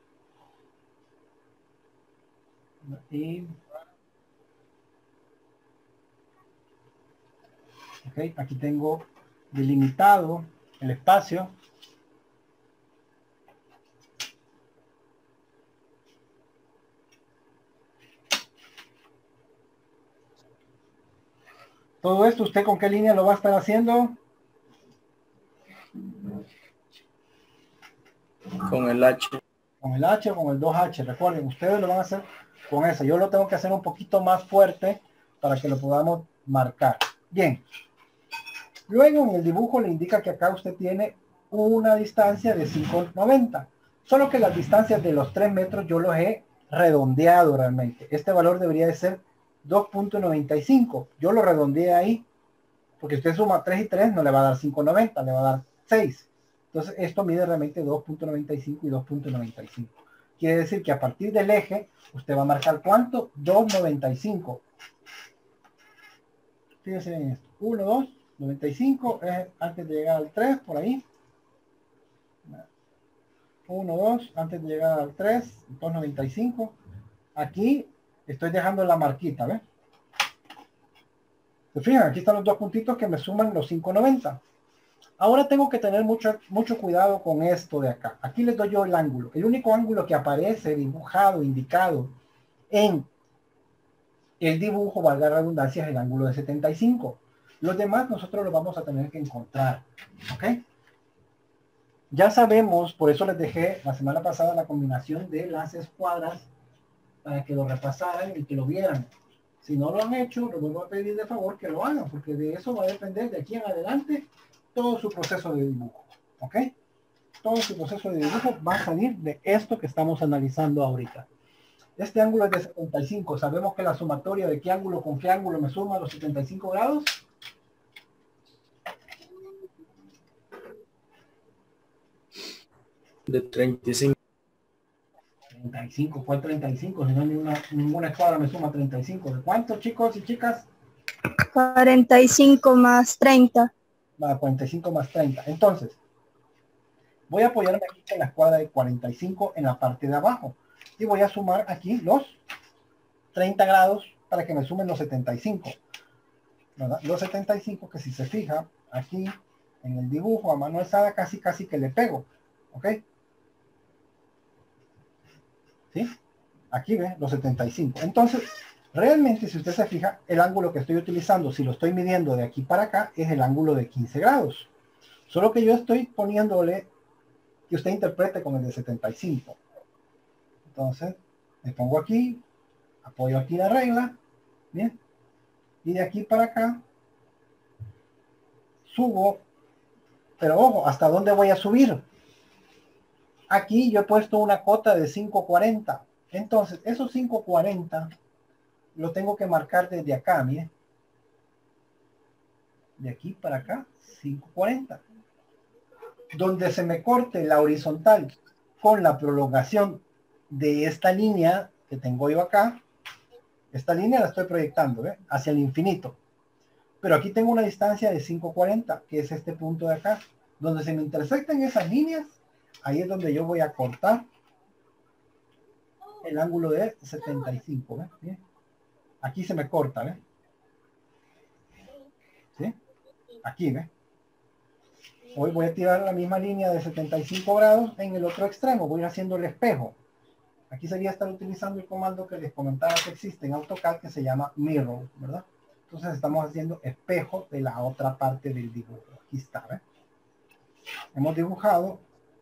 Y ok, aquí tengo delimitado el espacio. Todo esto, ¿usted con qué línea lo va a estar haciendo? Con el H. con el H o con el 2H. Recuerden, ustedes lo van a hacer con ese. Yo lo tengo que hacer un poquito más fuerte para que lo podamos marcar. Bien. Luego en el dibujo le indica que acá usted tiene una distancia de 5,90. Solo que las distancias de los 3 metros yo los he redondeado realmente. Este valor debería de ser 2,95. Yo lo redondeé ahí porque usted suma 3 y 3 no le va a dar 5,90, le va a dar 6. Entonces esto mide realmente 2,95 y 2,95. Quiere decir que a partir del eje usted va a marcar ¿cuánto? 2,95. Fíjense en esto. 1, 2, 95 es antes de llegar al 3, por ahí. 1, 2, antes de llegar al 3, 2,95. Aquí estoy dejando la marquita, ¿ves? ¿Se fijan? Aquí están los dos puntitos que me suman los 5,90. Ahora tengo que tener mucho cuidado con esto de acá. Aquí les doy yo el ángulo. El único ángulo que aparece dibujado, indicado en el dibujo, valga la redundancia, es el ángulo de 75. Los demás nosotros los vamos a tener que encontrar. ¿Ok? Ya sabemos, por eso les dejé la semana pasada la combinación de las escuadras para que lo repasaran y que lo vieran. Si no lo han hecho, les vuelvo a pedir de favor que lo hagan, porque de eso va a depender de aquí en adelante todo su proceso de dibujo. ¿Ok? Todo su proceso de dibujo va a salir de esto que estamos analizando ahorita. Este ángulo es de 75. Sabemos que la sumatoria de qué ángulo con qué ángulo me suma los 75 grados. De 35. 35, ¿cuál 35? Si no, ninguna escuadra me suma 35. ¿De cuánto, chicos y chicas? 45 más 30. Va, 45 más 30. Entonces, voy a apoyarme aquí en la escuadra de 45 en la parte de abajo. Y voy a sumar aquí los 30 grados para que me sumen los 75. ¿Verdad? Los 75 que si se fija aquí en el dibujo a mano alzada casi que le pego. ¿Ok? ¿Sí? Aquí ve los 75. Entonces, realmente si usted se fija, el ángulo que estoy utilizando, si lo estoy midiendo de aquí para acá, es el ángulo de 15 grados. Solo que yo estoy poniéndole que usted interprete con el de 75. Entonces, me pongo aquí, apoyo aquí la regla, ¿bien? Y de aquí para acá, subo, pero ojo, ¿hasta dónde voy a subir? Aquí yo he puesto una cota de 5,40. Entonces, esos 5,40 lo tengo que marcar desde acá, mire. De aquí para acá, 5,40. Donde se me corte la horizontal con la prolongación de esta línea que tengo yo acá. Esta línea la estoy proyectando, ¿ve? Hacia el infinito. Pero aquí tengo una distancia de 5,40, que es este punto de acá. Donde se me intersectan esas líneas, ahí es donde yo voy a cortar el ángulo de 75. ¿Ve? Bien. Aquí se me corta, ¿ve? ¿Sí? Aquí, ¿ve? Hoy voy a tirar la misma línea de 75 grados en el otro extremo. Voy haciendo el espejo. Aquí sería estar utilizando el comando que les comentaba que existe en AutoCAD que se llama Mirror, ¿verdad? Entonces estamos haciendo espejo de la otra parte del dibujo. Aquí está, ¿ve? Hemos dibujado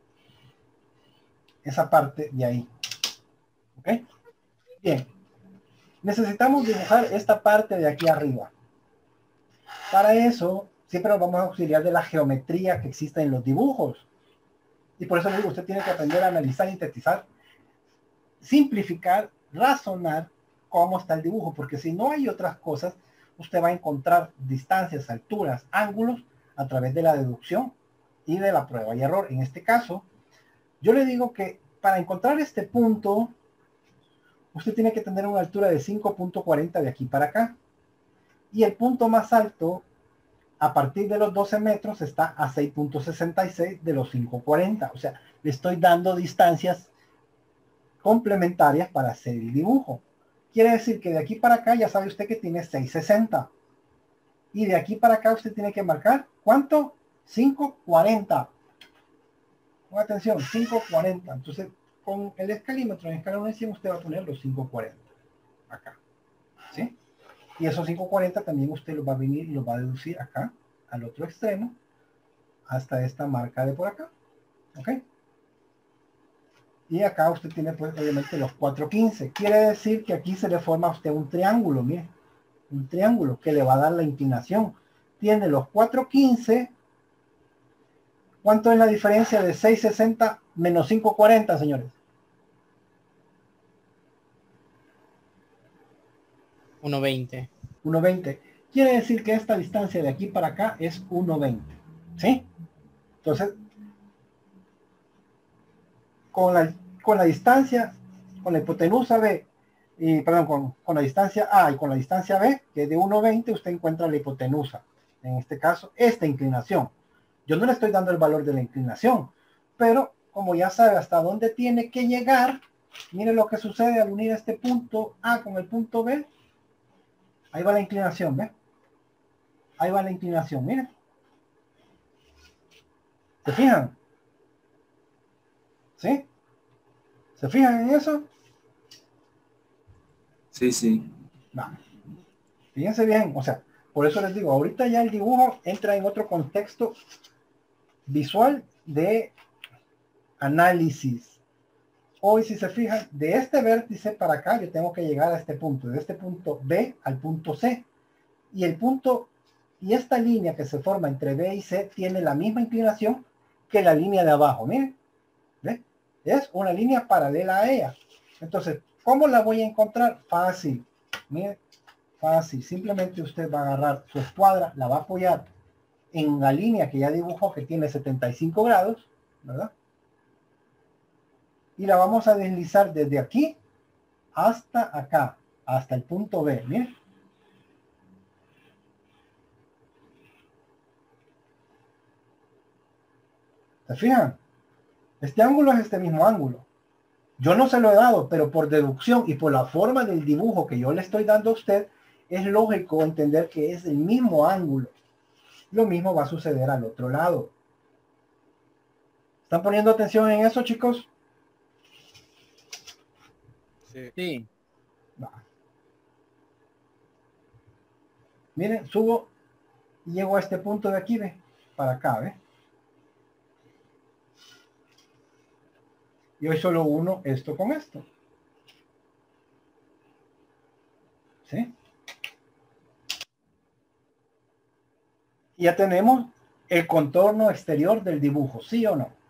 esa parte de ahí. ¿Ok? Bien. Necesitamos dibujar esta parte de aquí arriba. Para eso, siempre nos vamos a auxiliar de la geometría que existe en los dibujos. Y por eso digo, usted tiene que aprender a analizar, sintetizar, simplificar, razonar cómo está el dibujo. Porque si no hay otras cosas, usted va a encontrar distancias, alturas, ángulos a través de la deducción y de la prueba y error. En este caso, yo le digo que para encontrar este punto, usted tiene que tener una altura de 5,40 de aquí para acá. Y el punto más alto, a partir de los 12 metros, está a 6,66 de los 5,40. O sea, le estoy dando distancias complementarias para hacer el dibujo. Quiere decir que de aquí para acá ya sabe usted que tiene 6,60. Y de aquí para acá usted tiene que marcar, ¿cuánto? 5,40. Con atención, 5,40. Entonces, con el escalímetro en escala 1 de 100 usted va a poner los 5,40. Acá. ¿Sí? Y esos 5,40 también usted los va a venir y los va a deducir acá, al otro extremo, hasta esta marca de por acá. ¿Ok? Y acá usted tiene pues obviamente los 415. Quiere decir que aquí se le forma a usted un triángulo, mire. Un triángulo que le va a dar la inclinación. Tiene los 415. ¿Cuánto es la diferencia de 660 menos 540, señores? 1.20. 1.20. Quiere decir que esta distancia de aquí para acá es 1.20. ¿Sí? Entonces, con la distancia, con la hipotenusa B, y perdón, con la distancia A y con la distancia B, que es de 1.20, usted encuentra la hipotenusa. En este caso, esta inclinación. Yo no le estoy dando el valor de la inclinación, pero como ya sabe hasta dónde tiene que llegar, mire lo que sucede al unir este punto A con el punto B. Ahí va la inclinación, ¿ve? Ahí va la inclinación, miren. ¿Se fijan? ¿Sí? ¿Se fijan en eso? Sí, sí. No. Fíjense bien, o sea, por eso les digo, ahorita ya el dibujo entra en otro contexto visual de análisis. Hoy, si se fijan, de este vértice para acá, yo tengo que llegar a este punto, de este punto B al punto C. Y el punto, y esta línea que se forma entre B y C tiene la misma inclinación que la línea de abajo, miren. ¿Ve? Es una línea paralela a ella. Entonces, ¿cómo la voy a encontrar? Fácil. Miren, fácil. Simplemente usted va a agarrar su escuadra, la va a apoyar en la línea que ya dibujó, que tiene 75 grados, ¿verdad? Y la vamos a deslizar desde aquí hasta acá, hasta el punto B. Miren. ¿Se fijan? Este ángulo es este mismo ángulo. Yo no se lo he dado, pero por deducción y por la forma del dibujo que yo le estoy dando a usted, es lógico entender que es el mismo ángulo. Lo mismo va a suceder al otro lado. ¿Están poniendo atención en eso, chicos? Sí. Va. Miren, subo y llego a este punto de aquí, ¿ve? Para acá, ¿ve? Y hoy solo uno esto con esto. ¿Sí? Y ya tenemos el contorno exterior del dibujo, ¿sí o no?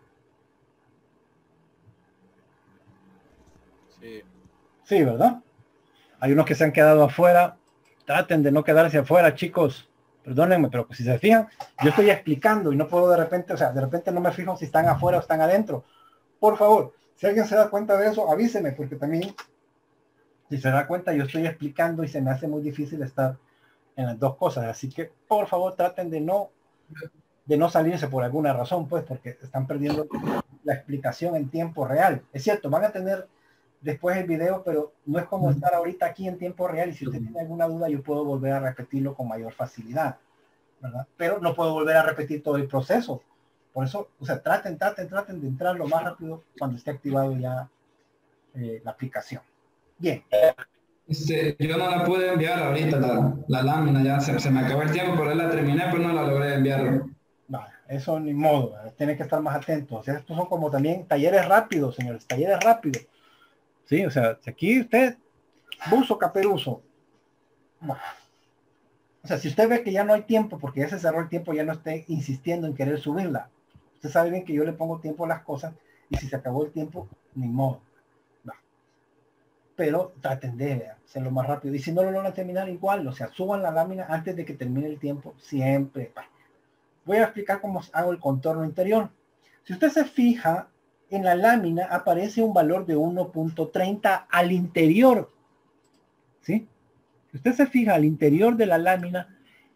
Sí. Sí, ¿verdad? Hay unos que se han quedado afuera. Traten de no quedarse afuera, chicos. Perdónenme, pero si se fijan, yo estoy explicando y no puedo de repente, o sea, de repente no me fijo si están afuera o están adentro. Por favor, si alguien se da cuenta de eso, avíseme, porque también, si se da cuenta, yo estoy explicando y se me hace muy difícil estar en las dos cosas. Así que, por favor, traten de no salirse por alguna razón, pues, porque están perdiendo la explicación en tiempo real. Es cierto, van a tener después el video, pero no es como estar ahorita aquí en tiempo real, y si usted tiene alguna duda, yo puedo volver a repetirlo con mayor facilidad, ¿verdad? Pero no puedo volver a repetir todo el proceso. Por eso, o sea, traten de entrar lo más rápido cuando esté activado ya la aplicación. Bien. Yo no la pude enviar ahorita, la lámina, ya se me acabó el tiempo, pero la terminé, pero no la logré enviar. Vale, eso ni modo, tiene que estar más atentos. O sea, estos son como también talleres rápidos, señores, talleres rápidos. Sí, o sea, aquí usted, buzo caperuso. Bueno, o sea, si usted ve que ya no hay tiempo, porque ya se cerró el tiempo, ya no esté insistiendo en querer subirla. Usted sabe bien que yo le pongo tiempo a las cosas, y si se acabó el tiempo, ni modo. No. Pero traten de hacerlo más rápido. Y si no lo logran terminar, igual, o sea, suban la lámina antes de que termine el tiempo, siempre. Voy a explicar cómo hago el contorno interior. Si usted se fija, en la lámina aparece un valor de 1.30 al interior. ¿Sí? Si usted se fija al interior de la lámina,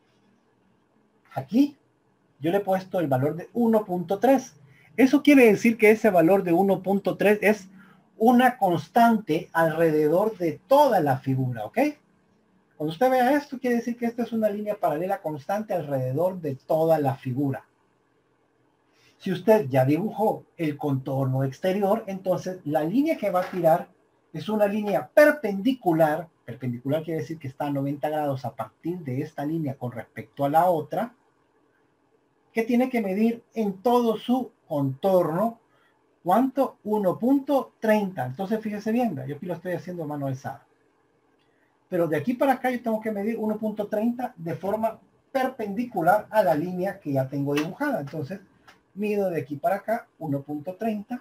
aquí yo le he puesto el valor de 1.3. Eso quiere decir que ese valor de 1.3 es una constante alrededor de toda la figura, ¿ok? Cuando usted vea esto, quiere decir que esta es una línea paralela constante alrededor de toda la figura. Si usted ya dibujó el contorno exterior, entonces la línea que va a tirar es una línea perpendicular. Perpendicular quiere decir que está a 90 grados a partir de esta línea con respecto a la otra, que tiene que medir en todo su contorno ¿Cuánto? 1.30. Entonces fíjese bien, yo aquí lo estoy haciendo a mano alzada. Pero de aquí para acá yo tengo que medir 1.30 de forma perpendicular a la línea que ya tengo dibujada. Entonces mido de aquí para acá 1.30.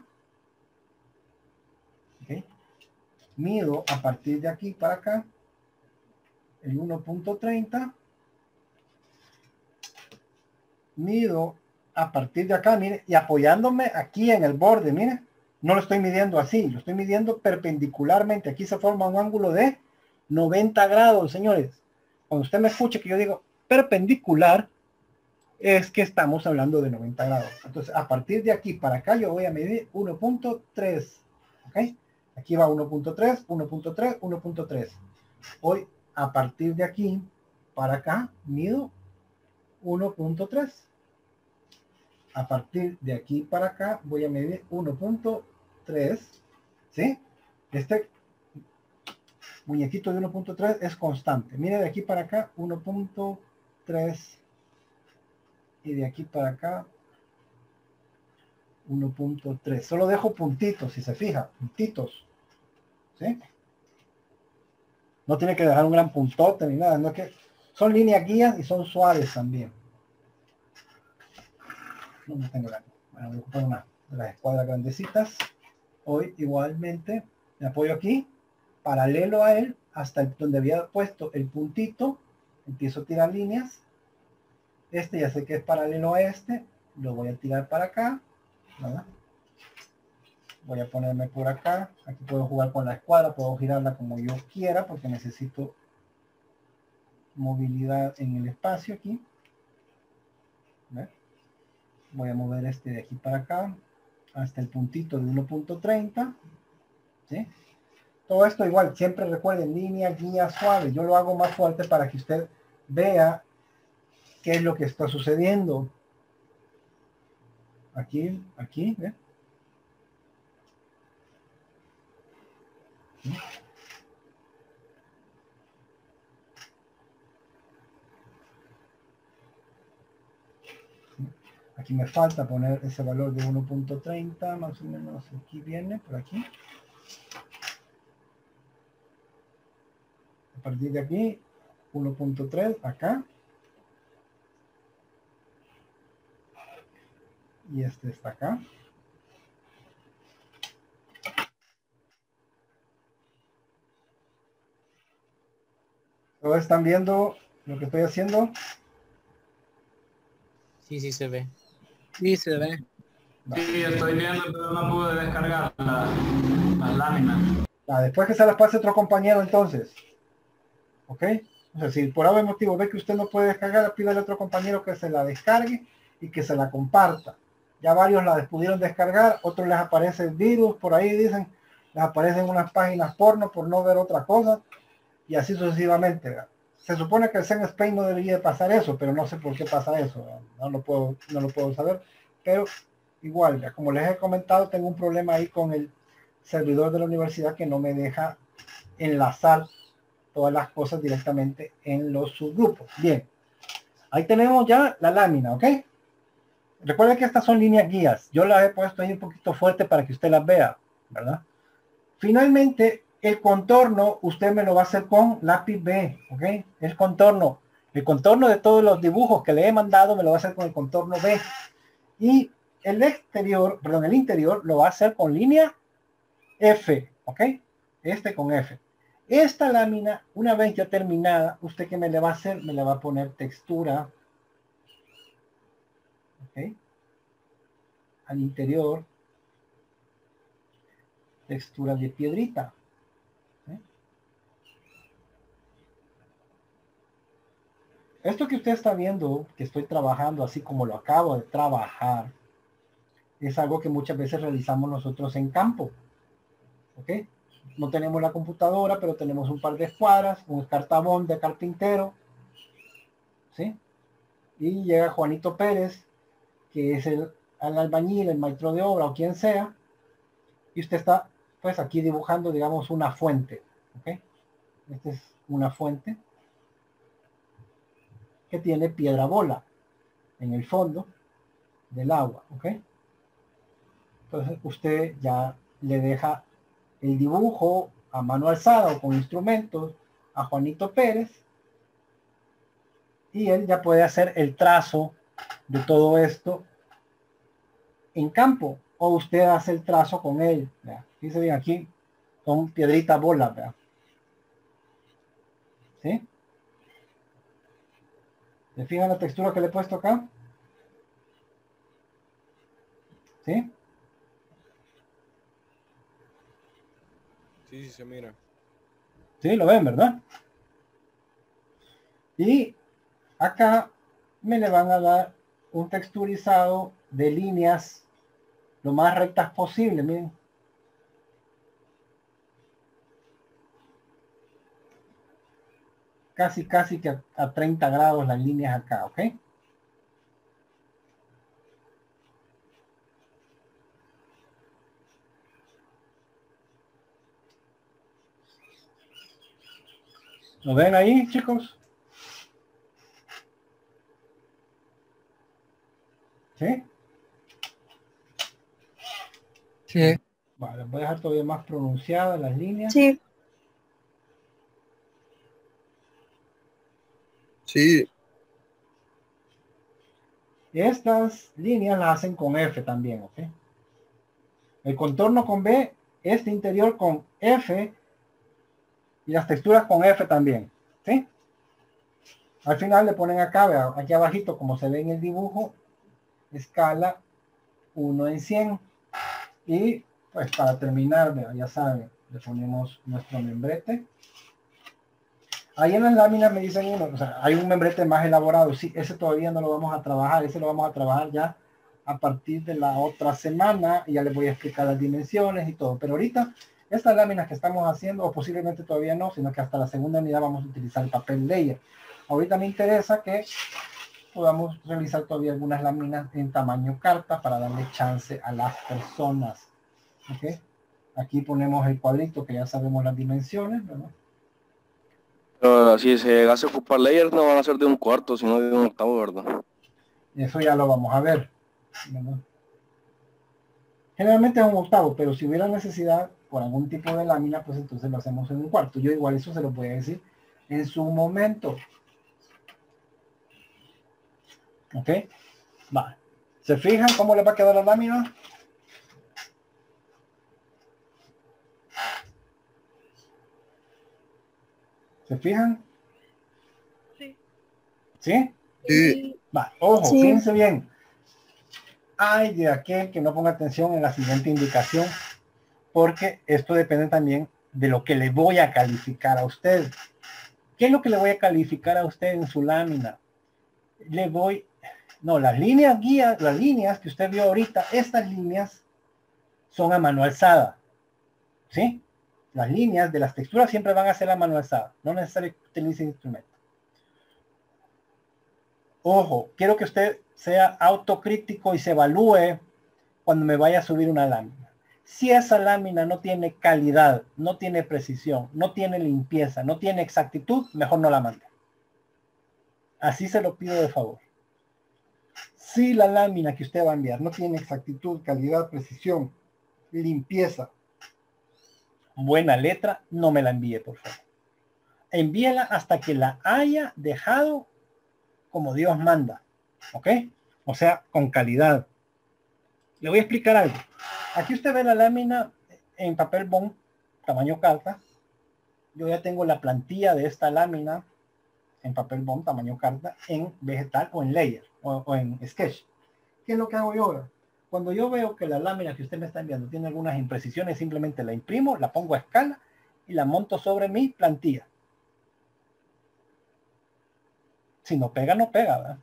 ¿Okay? Mido a partir de aquí para acá el 1.30. Mido a partir de acá, mire, y apoyándome aquí en el borde, mire, no lo estoy midiendo así, lo estoy midiendo perpendicularmente. Aquí se forma un ángulo de 90 grados, señores. Cuando usted me escuche que yo digo perpendicular, es que estamos hablando de 90 grados. Entonces, a partir de aquí para acá, yo voy a medir 1.3. ¿Ok? Aquí va 1.3, 1.3, 1.3. Hoy, a partir de aquí para acá, mido 1.3. A partir de aquí para acá voy a medir 1.3. ¿Sí? Este muñequito de 1.3 es constante. Mire de aquí para acá 1.3 y de aquí para acá 1.3. Solo dejo puntitos, si se fija, puntitos. ¿Sí? No tiene que dejar un gran puntote ni nada, no es que son líneas guías y son suaves también. No tengo la... Bueno, voy a ocupar una de las escuadras grandecitas. Hoy igualmente me apoyo aquí, paralelo a él, hasta donde había puesto el puntito. Empiezo a tirar líneas. Este ya sé que es paralelo a este. Lo voy a tirar para acá, ¿verdad? Voy a ponerme por acá. Aquí puedo jugar con la escuadra, puedo girarla como yo quiera, porque necesito movilidad en el espacio aquí. ¿Ves? Voy a mover este de aquí para acá hasta el puntito de 1.30. ¿Sí? Todo esto igual, siempre recuerden, línea, guía suave. Yo lo hago más fuerte para que usted vea qué es lo que está sucediendo. Aquí, ¿ve? ¿Sí? Aquí me falta poner ese valor de 1.30, más o menos aquí viene, por aquí. A partir de aquí, 1.3 acá. Y este está acá. ¿Todos están viendo lo que estoy haciendo? Sí, sí se ve. Sí, se ve. Sí, estoy viendo, pero no pude descargar la lámina. Después que se las pase otro compañero entonces. ¿Ok? O sea, si por algún motivo ve que usted no puede descargar, pídale a otro compañero que se la descargue y que se la comparta. Ya varios la pudieron descargar, otros les aparece el virus, por ahí dicen, les aparecen unas páginas porno por no ver otra cosa, y así sucesivamente. ¿Verdad? Se supone que el Zen Spain no debería pasar eso, pero no sé por qué pasa eso. No lo puedo saber, pero igual, ya como les he comentado, tengo un problema ahí con el servidor de la universidad que no me deja enlazar todas las cosas directamente en los subgrupos. Bien, ahí tenemos ya la lámina, ¿ok? Recuerden que estas son líneas guías. Yo las he puesto ahí un poquito fuerte para que usted las vea, ¿verdad? Finalmente, el contorno, usted me lo va a hacer con lápiz B, ¿ok? El contorno de todos los dibujos que le he mandado me lo va a hacer con el contorno B. Y el exterior, perdón, el interior lo va a hacer con línea F, ¿ok? Este con F. Esta lámina, una vez ya terminada, ¿usted qué me le va a hacer? Me le va a poner textura, ¿ok? Al interior, textura de piedrita. ¿Sí? Esto que usted está viendo, que estoy trabajando así como lo acabo de trabajar, es algo que muchas veces realizamos nosotros en campo, ¿ok? No tenemos la computadora, pero tenemos un par de escuadras, un cartabón de carpintero, ¿sí? Y llega Juanito Pérez, que es el albañil, el maestro de obra o quien sea, y usted está pues aquí dibujando, digamos, una fuente, ¿ok? Esta es una fuente que tiene piedra bola en el fondo del agua, ¿ok? Entonces usted ya le deja el dibujo a mano alzada o con instrumentos a Juanito Pérez y él ya puede hacer el trazo de todo esto en campo, o usted hace el trazo con él. ¿Vea? Dice bien aquí, son piedritas bolas, ¿vea? ¿Sí? ¿Se fijan la textura que le he puesto acá? ¿Sí? Sí, sí, se mira. Sí, lo ven, ¿verdad? Y acá me le van a dar un texturizado de líneas lo más rectas posible, miren. Casi que a 30 grados las líneas acá, ¿ok? ¿Lo ven ahí, chicos? ¿Sí? Sí. Vale, voy a dejar todavía más pronunciadas las líneas. Sí. Sí. Estas líneas las hacen con F también, ¿ok? El contorno con B, este interior con F y las texturas con F también, ¿sí? Al final le ponen acá, vean, aquí abajito, como se ve en el dibujo, escala 1/100. Y pues para terminar, vean, ya saben, le ponemos nuestro membrete. Ahí en las láminas me dicen uno, o sea, hay un membrete más elaborado. Sí, ese todavía no lo vamos a trabajar, ese lo vamos a trabajar ya a partir de la otra semana y ya les voy a explicar las dimensiones y todo. Pero ahorita, estas láminas que estamos haciendo, o posiblemente todavía no, sino que hasta la segunda unidad vamos a utilizar el papel layer. Ahorita me interesa que podamos realizar todavía algunas láminas en tamaño carta para darle chance a las personas. ¿Ok? Aquí ponemos el cuadrito que ya sabemos las dimensiones, ¿verdad? Pero si se hace ocupar layers no van a ser de un cuarto, sino de un octavo, ¿verdad? Eso ya lo vamos a ver, ¿verdad? Generalmente es un octavo, pero si hubiera necesidad por algún tipo de lámina, pues entonces lo hacemos en un cuarto. Yo igual eso se lo voy a decir en su momento. ¿Ok? Vale. ¿Se fijan cómo le va a quedar la lámina? ¿Se fijan? Sí. ¿Sí? Sí. Va, ojo, Sí. fíjense bien. Hay de aquel que no ponga atención en la siguiente indicación, porque esto depende también de lo que le voy a calificar a usted. ¿Qué es lo que le voy a calificar a usted en su lámina? Las líneas guías, las líneas que usted vio ahorita, estas líneas son a mano alzada, ¿sí? Las líneas de las texturas siempre van a ser a mano alzada, no necesariamente que utilice instrumento. Ojo, quiero que usted sea autocrítico y se evalúe cuando me vaya a subir una lámina. Si esa lámina no tiene calidad, no tiene precisión, no tiene limpieza, no tiene exactitud, mejor no la mande. Así se lo pido de favor. Si la lámina que usted va a enviar no tiene exactitud, calidad, precisión, limpieza, buena letra, no me la envíe, por favor. Envíela hasta que la haya dejado como Dios manda. ¿Ok? O sea, con calidad. Le voy a explicar algo. Aquí usted ve la lámina en papel bond, tamaño carta. Yo ya tengo la plantilla de esta lámina en papel bond, tamaño carta, en vegetal o en layer o en sketch. ¿Qué es lo que hago yo ahora? Cuando yo veo que la lámina que usted me está enviando tiene algunas imprecisiones, simplemente la imprimo, la pongo a escala y la monto sobre mi plantilla. Si no pega, no pega, ¿verdad?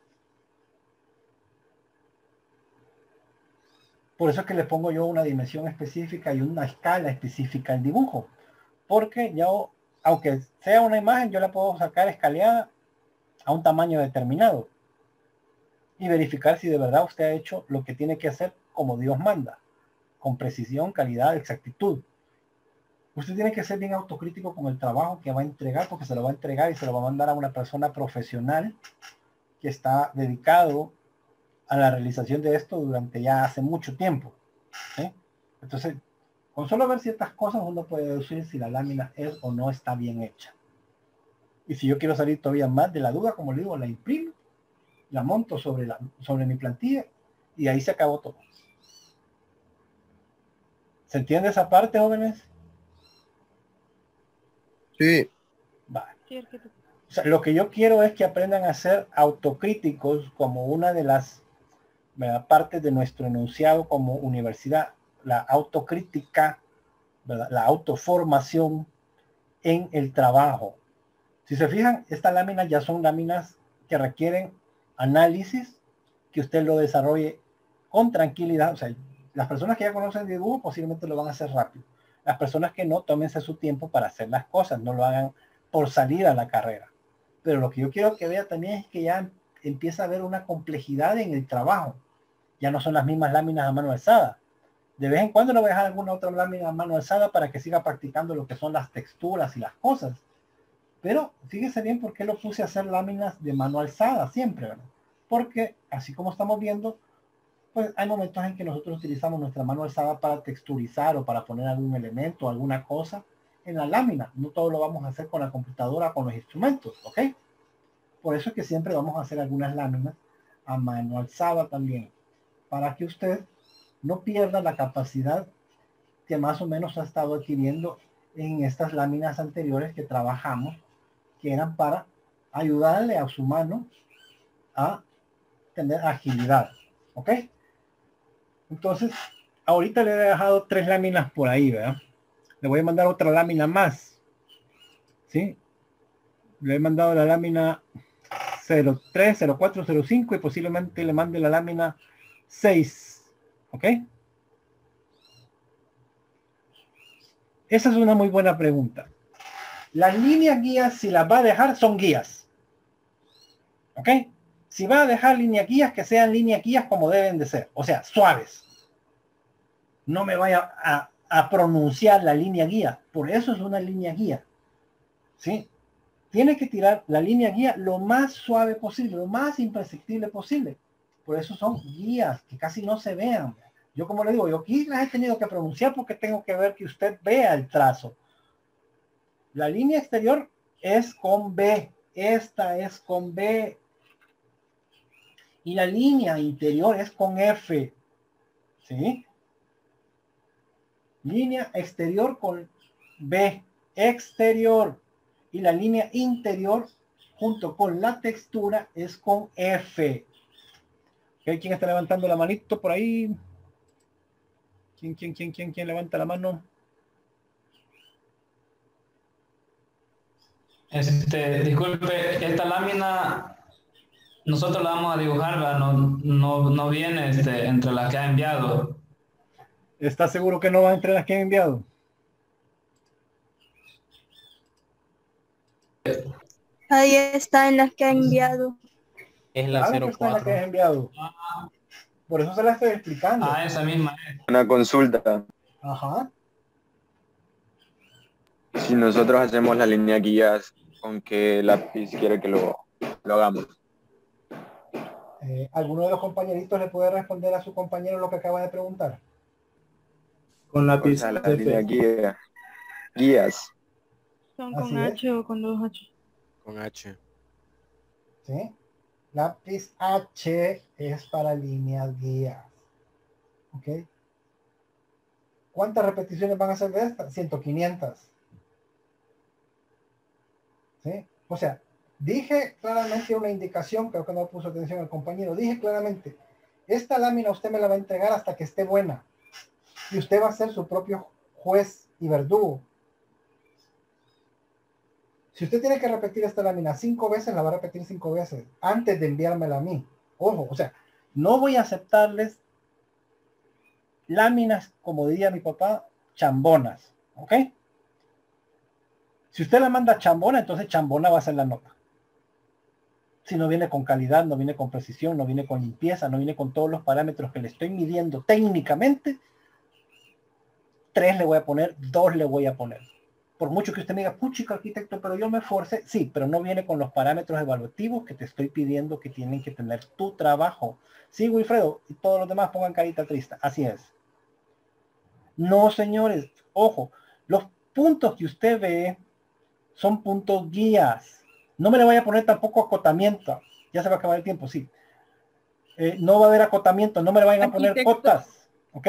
Por eso es que le pongo yo una dimensión específica y una escala específica al dibujo. Porque yo, aunque sea una imagen, yo la puedo sacar escaleada a un tamaño determinado. Y verificar si de verdad usted ha hecho lo que tiene que hacer como Dios manda. Con precisión, calidad, exactitud. Usted tiene que ser bien autocrítico con el trabajo que va a entregar, porque se lo va a entregar y se lo va a mandar a una persona profesional que está dedicado a la realización de esto durante ya hace mucho tiempo. ¿Sí? Entonces, con solo ver ciertas cosas uno puede deducir si la lámina es o no está bien hecha. Y si yo quiero salir todavía más de la duda, como le digo, la imprimo, la monto sobre mi plantilla y ahí se acabó todo. ¿Se entiende esa parte, jóvenes? Sí. Vale. O sea, lo que yo quiero es que aprendan a ser autocríticos como una de las, ¿verdad?, partes de nuestro enunciado como universidad. La autocrítica, ¿verdad?, la autoformación en el trabajo. Si se fijan, estas láminas ya son láminas que requieren análisis, que usted lo desarrolle con tranquilidad. O sea, las personas que ya conocen de dibujo posiblemente lo van a hacer rápido. Las personas que no, tómense su tiempo para hacer las cosas, no lo hagan por salir a la carrera. Pero lo que yo quiero que vea también es que ya empieza a haber una complejidad en el trabajo. Ya no son las mismas láminas a mano alzada. De vez en cuando le voy a dejar alguna otra lámina a mano alzada para que siga practicando lo que son las texturas y las cosas. Pero fíjese bien por qué lo puse a hacer láminas de mano alzada siempre, ¿verdad? Porque así como estamos viendo, pues hay momentos en que nosotros utilizamos nuestra mano alzada para texturizar o para poner algún elemento o alguna cosa en la lámina. No todo lo vamos a hacer con la computadora, con los instrumentos, ¿ok? Por eso es que siempre vamos a hacer algunas láminas a mano alzada también, para que usted no pierda la capacidad que más o menos ha estado adquiriendo en estas láminas anteriores que trabajamos, que eran para ayudarle a su mano a tener agilidad, ¿ok? Entonces, ahorita le he dejado 3 láminas por ahí, ¿verdad? Le voy a mandar otra lámina más, ¿sí? Le he mandado la lámina 03, 04, 05 y posiblemente le mande la lámina 6, ¿ok? Esa es una muy buena pregunta. Las líneas guías, si las va a dejar, son guías, ¿ok? Si va a dejar líneas guías, que sean líneas guías como deben de ser, o sea, suaves. No me vaya a pronunciar la línea guía, por eso es una línea guía, ¿sí? Tiene que tirar la línea guía lo más suave posible, lo más imperceptible posible. Por eso son guías que casi no se vean. Yo, como le digo, yo aquí las he tenido que pronunciar porque tengo que ver que usted vea el trazo. La línea exterior es con B. Esta es con B. Y la línea interior es con F. ¿Sí? Línea exterior con B. Exterior. Y la línea interior junto con la textura es con F. ¿Okay? ¿Quién está levantando la manito por ahí? ¿Quién levanta la mano? Disculpe, esta lámina nosotros la vamos a dibujar, ¿verdad? No viene entre las que ha enviado. ¿Está seguro que no va entre las que he enviado? Ahí está en las que ha enviado. Es la Claro que está en la que he 04. enviado. Por eso se la estoy explicando. Ah, esa misma es. Una consulta. Ajá. Si nosotros hacemos la línea guías, ¿con qué lápiz quiere que lo hagamos? ¿Alguno de los compañeritos le puede responder a su compañero lo que acaba de preguntar? Con O lápiz sea, la F. línea guías. Son Así con es. H o con 2H. Con H. ¿Sí? Lápiz H es para líneas guías. ¿Ok? ¿Cuántas repeticiones van a hacer de esta? 500. ¿Sí? O sea, dije claramente una indicación, creo que no puso atención el compañero, dije claramente, esta lámina usted me la va a entregar hasta que esté buena. Y usted va a ser su propio juez y verdugo. Si usted tiene que repetir esta lámina 5 veces, la va a repetir 5 veces antes de enviármela a mí. Ojo, o sea, no voy a aceptarles láminas, como diría mi papá, chambonas. ¿Ok? Si usted la manda chambona, entonces chambona va a ser la nota. Si no viene con calidad, no viene con precisión, no viene con limpieza, no viene con todos los parámetros que le estoy midiendo técnicamente, 3 le voy a poner, 2 le voy a poner. Por mucho que usted me diga, puchica arquitecto, pero yo me esforcé, sí, pero no viene con los parámetros evaluativos que te estoy pidiendo que tienen que tener tu trabajo. Sí, Wilfredo, y todos los demás pongan carita triste. Así es. No, señores, ojo, los puntos que usted ve son puntos guías. No me le vaya a poner tampoco acotamiento. Ya se va a acabar el tiempo, sí. No va a haber acotamiento, no me le vayan a poner cotas. ¿Ok?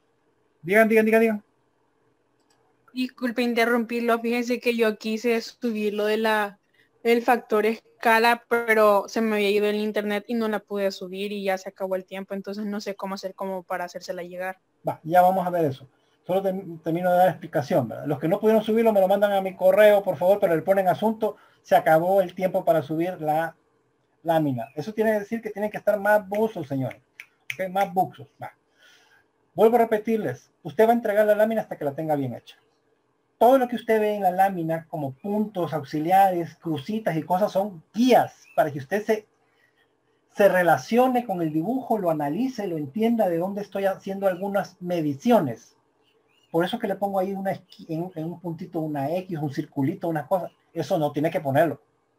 Digan. Disculpe interrumpirlo, fíjense que yo quise subir lo de el factor escala, pero se me había ido el internet y no la pude subir y ya se acabó el tiempo, entonces no sé cómo hacer como para hacérsela llegar. Va, ya vamos a ver eso. Solo termino de dar explicación, ¿verdad? Los que no pudieron subirlo me lo mandan a mi correo, por favor, pero le ponen asunto, se acabó el tiempo para subir la lámina. Eso tiene que decir que tienen que estar más buzos, señores. ¿Okay? Más buzos. Va. Vuelvo a repetirles, usted va a entregar la lámina hasta que la tenga bien hecha. Todo lo que usted ve en la lámina como puntos auxiliares, crucitas y cosas son guías para que usted se relacione con el dibujo, lo analice, lo entienda de dónde estoy haciendo algunas mediciones. Por eso que le pongo ahí en un puntito una X, un circulito, una cosa. Eso no tiene que ponerlo.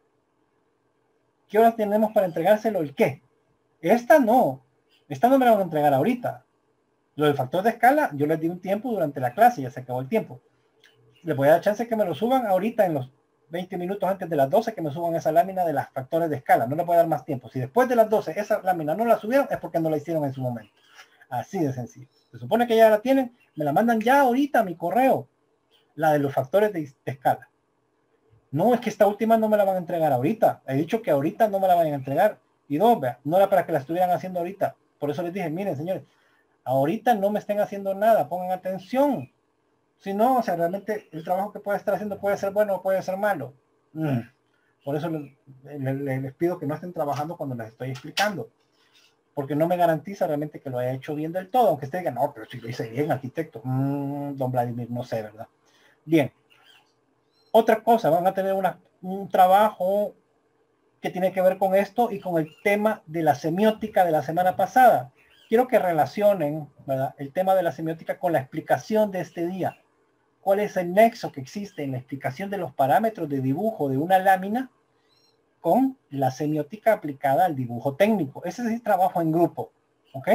¿Qué hora tenemos para entregárselo? ¿El qué? Esta no me la van a entregar ahorita. Lo del factor de escala, yo les di un tiempo durante la clase, ya se acabó el tiempo. Les voy a dar chance que me lo suban ahorita en los 20 minutos antes de las 12, que me suban esa lámina de los factores de escala. No les voy a dar más tiempo. Si después de las 12 esa lámina no la subieron, es porque no la hicieron en su momento. Así de sencillo. Se supone que ya la tienen, me la mandan ya ahorita a mi correo, la de los factores de escala. No, es que esta última no me la van a entregar ahorita. He dicho que ahorita no me la van a entregar. Y no, vea, no era para que la estuvieran haciendo ahorita. Por eso les dije, miren, señores, ahorita no me estén haciendo nada, pongan atención. Si no, o sea, realmente el trabajo que puede estar haciendo puede ser bueno o puede ser malo. Por eso les pido que no estén trabajando cuando les estoy explicando. Porque no me garantiza realmente que lo haya hecho bien del todo. Aunque usted diga, no, pero si lo hice bien, arquitecto. Don Vladimir, no sé, ¿verdad? Bien. Otra cosa, van a tener un trabajo que tiene que ver con esto y con el tema de la semiótica de la semana pasada. Quiero que relacionen, ¿verdad?, el tema de la semiótica con la explicación de este día. ¿Cuál es el nexo que existe en la explicación de los parámetros de dibujo de una lámina con la semiótica aplicada al dibujo técnico? Ese es el trabajo en grupo, ¿ok?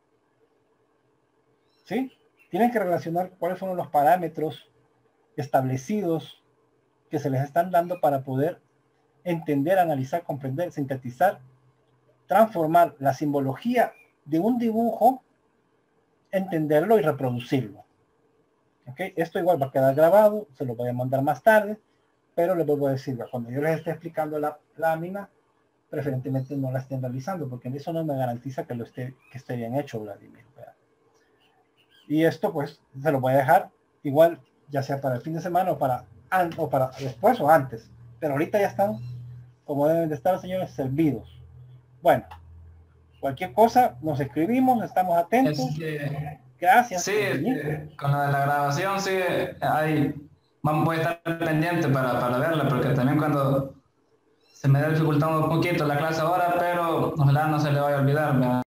¿Sí? Tienen que relacionar cuáles son los parámetros establecidos que se les están dando para poder entender, analizar, comprender, sintetizar, transformar la simbología de un dibujo, entenderlo y reproducirlo. ¿Okay? Esto igual va a quedar grabado, se lo voy a mandar más tarde, pero les vuelvo a decir, cuando yo les esté explicando la lámina, preferentemente no la estén realizando, porque eso no me garantiza que esté bien hecho, Vladimir. ¿Verdad? Y esto pues se lo voy a dejar igual, ya sea para el fin de semana o para después o antes, pero ahorita ya están como deben de estar, señores, servidos. Bueno, cualquier cosa nos escribimos, estamos atentos. Gracias. Sí, con lo de la grabación, sí, voy a estar pendiente para verla, porque también cuando se me da dificultad un poquito la clase ahora, pero ojalá no se le vaya a olvidar, ¿verdad?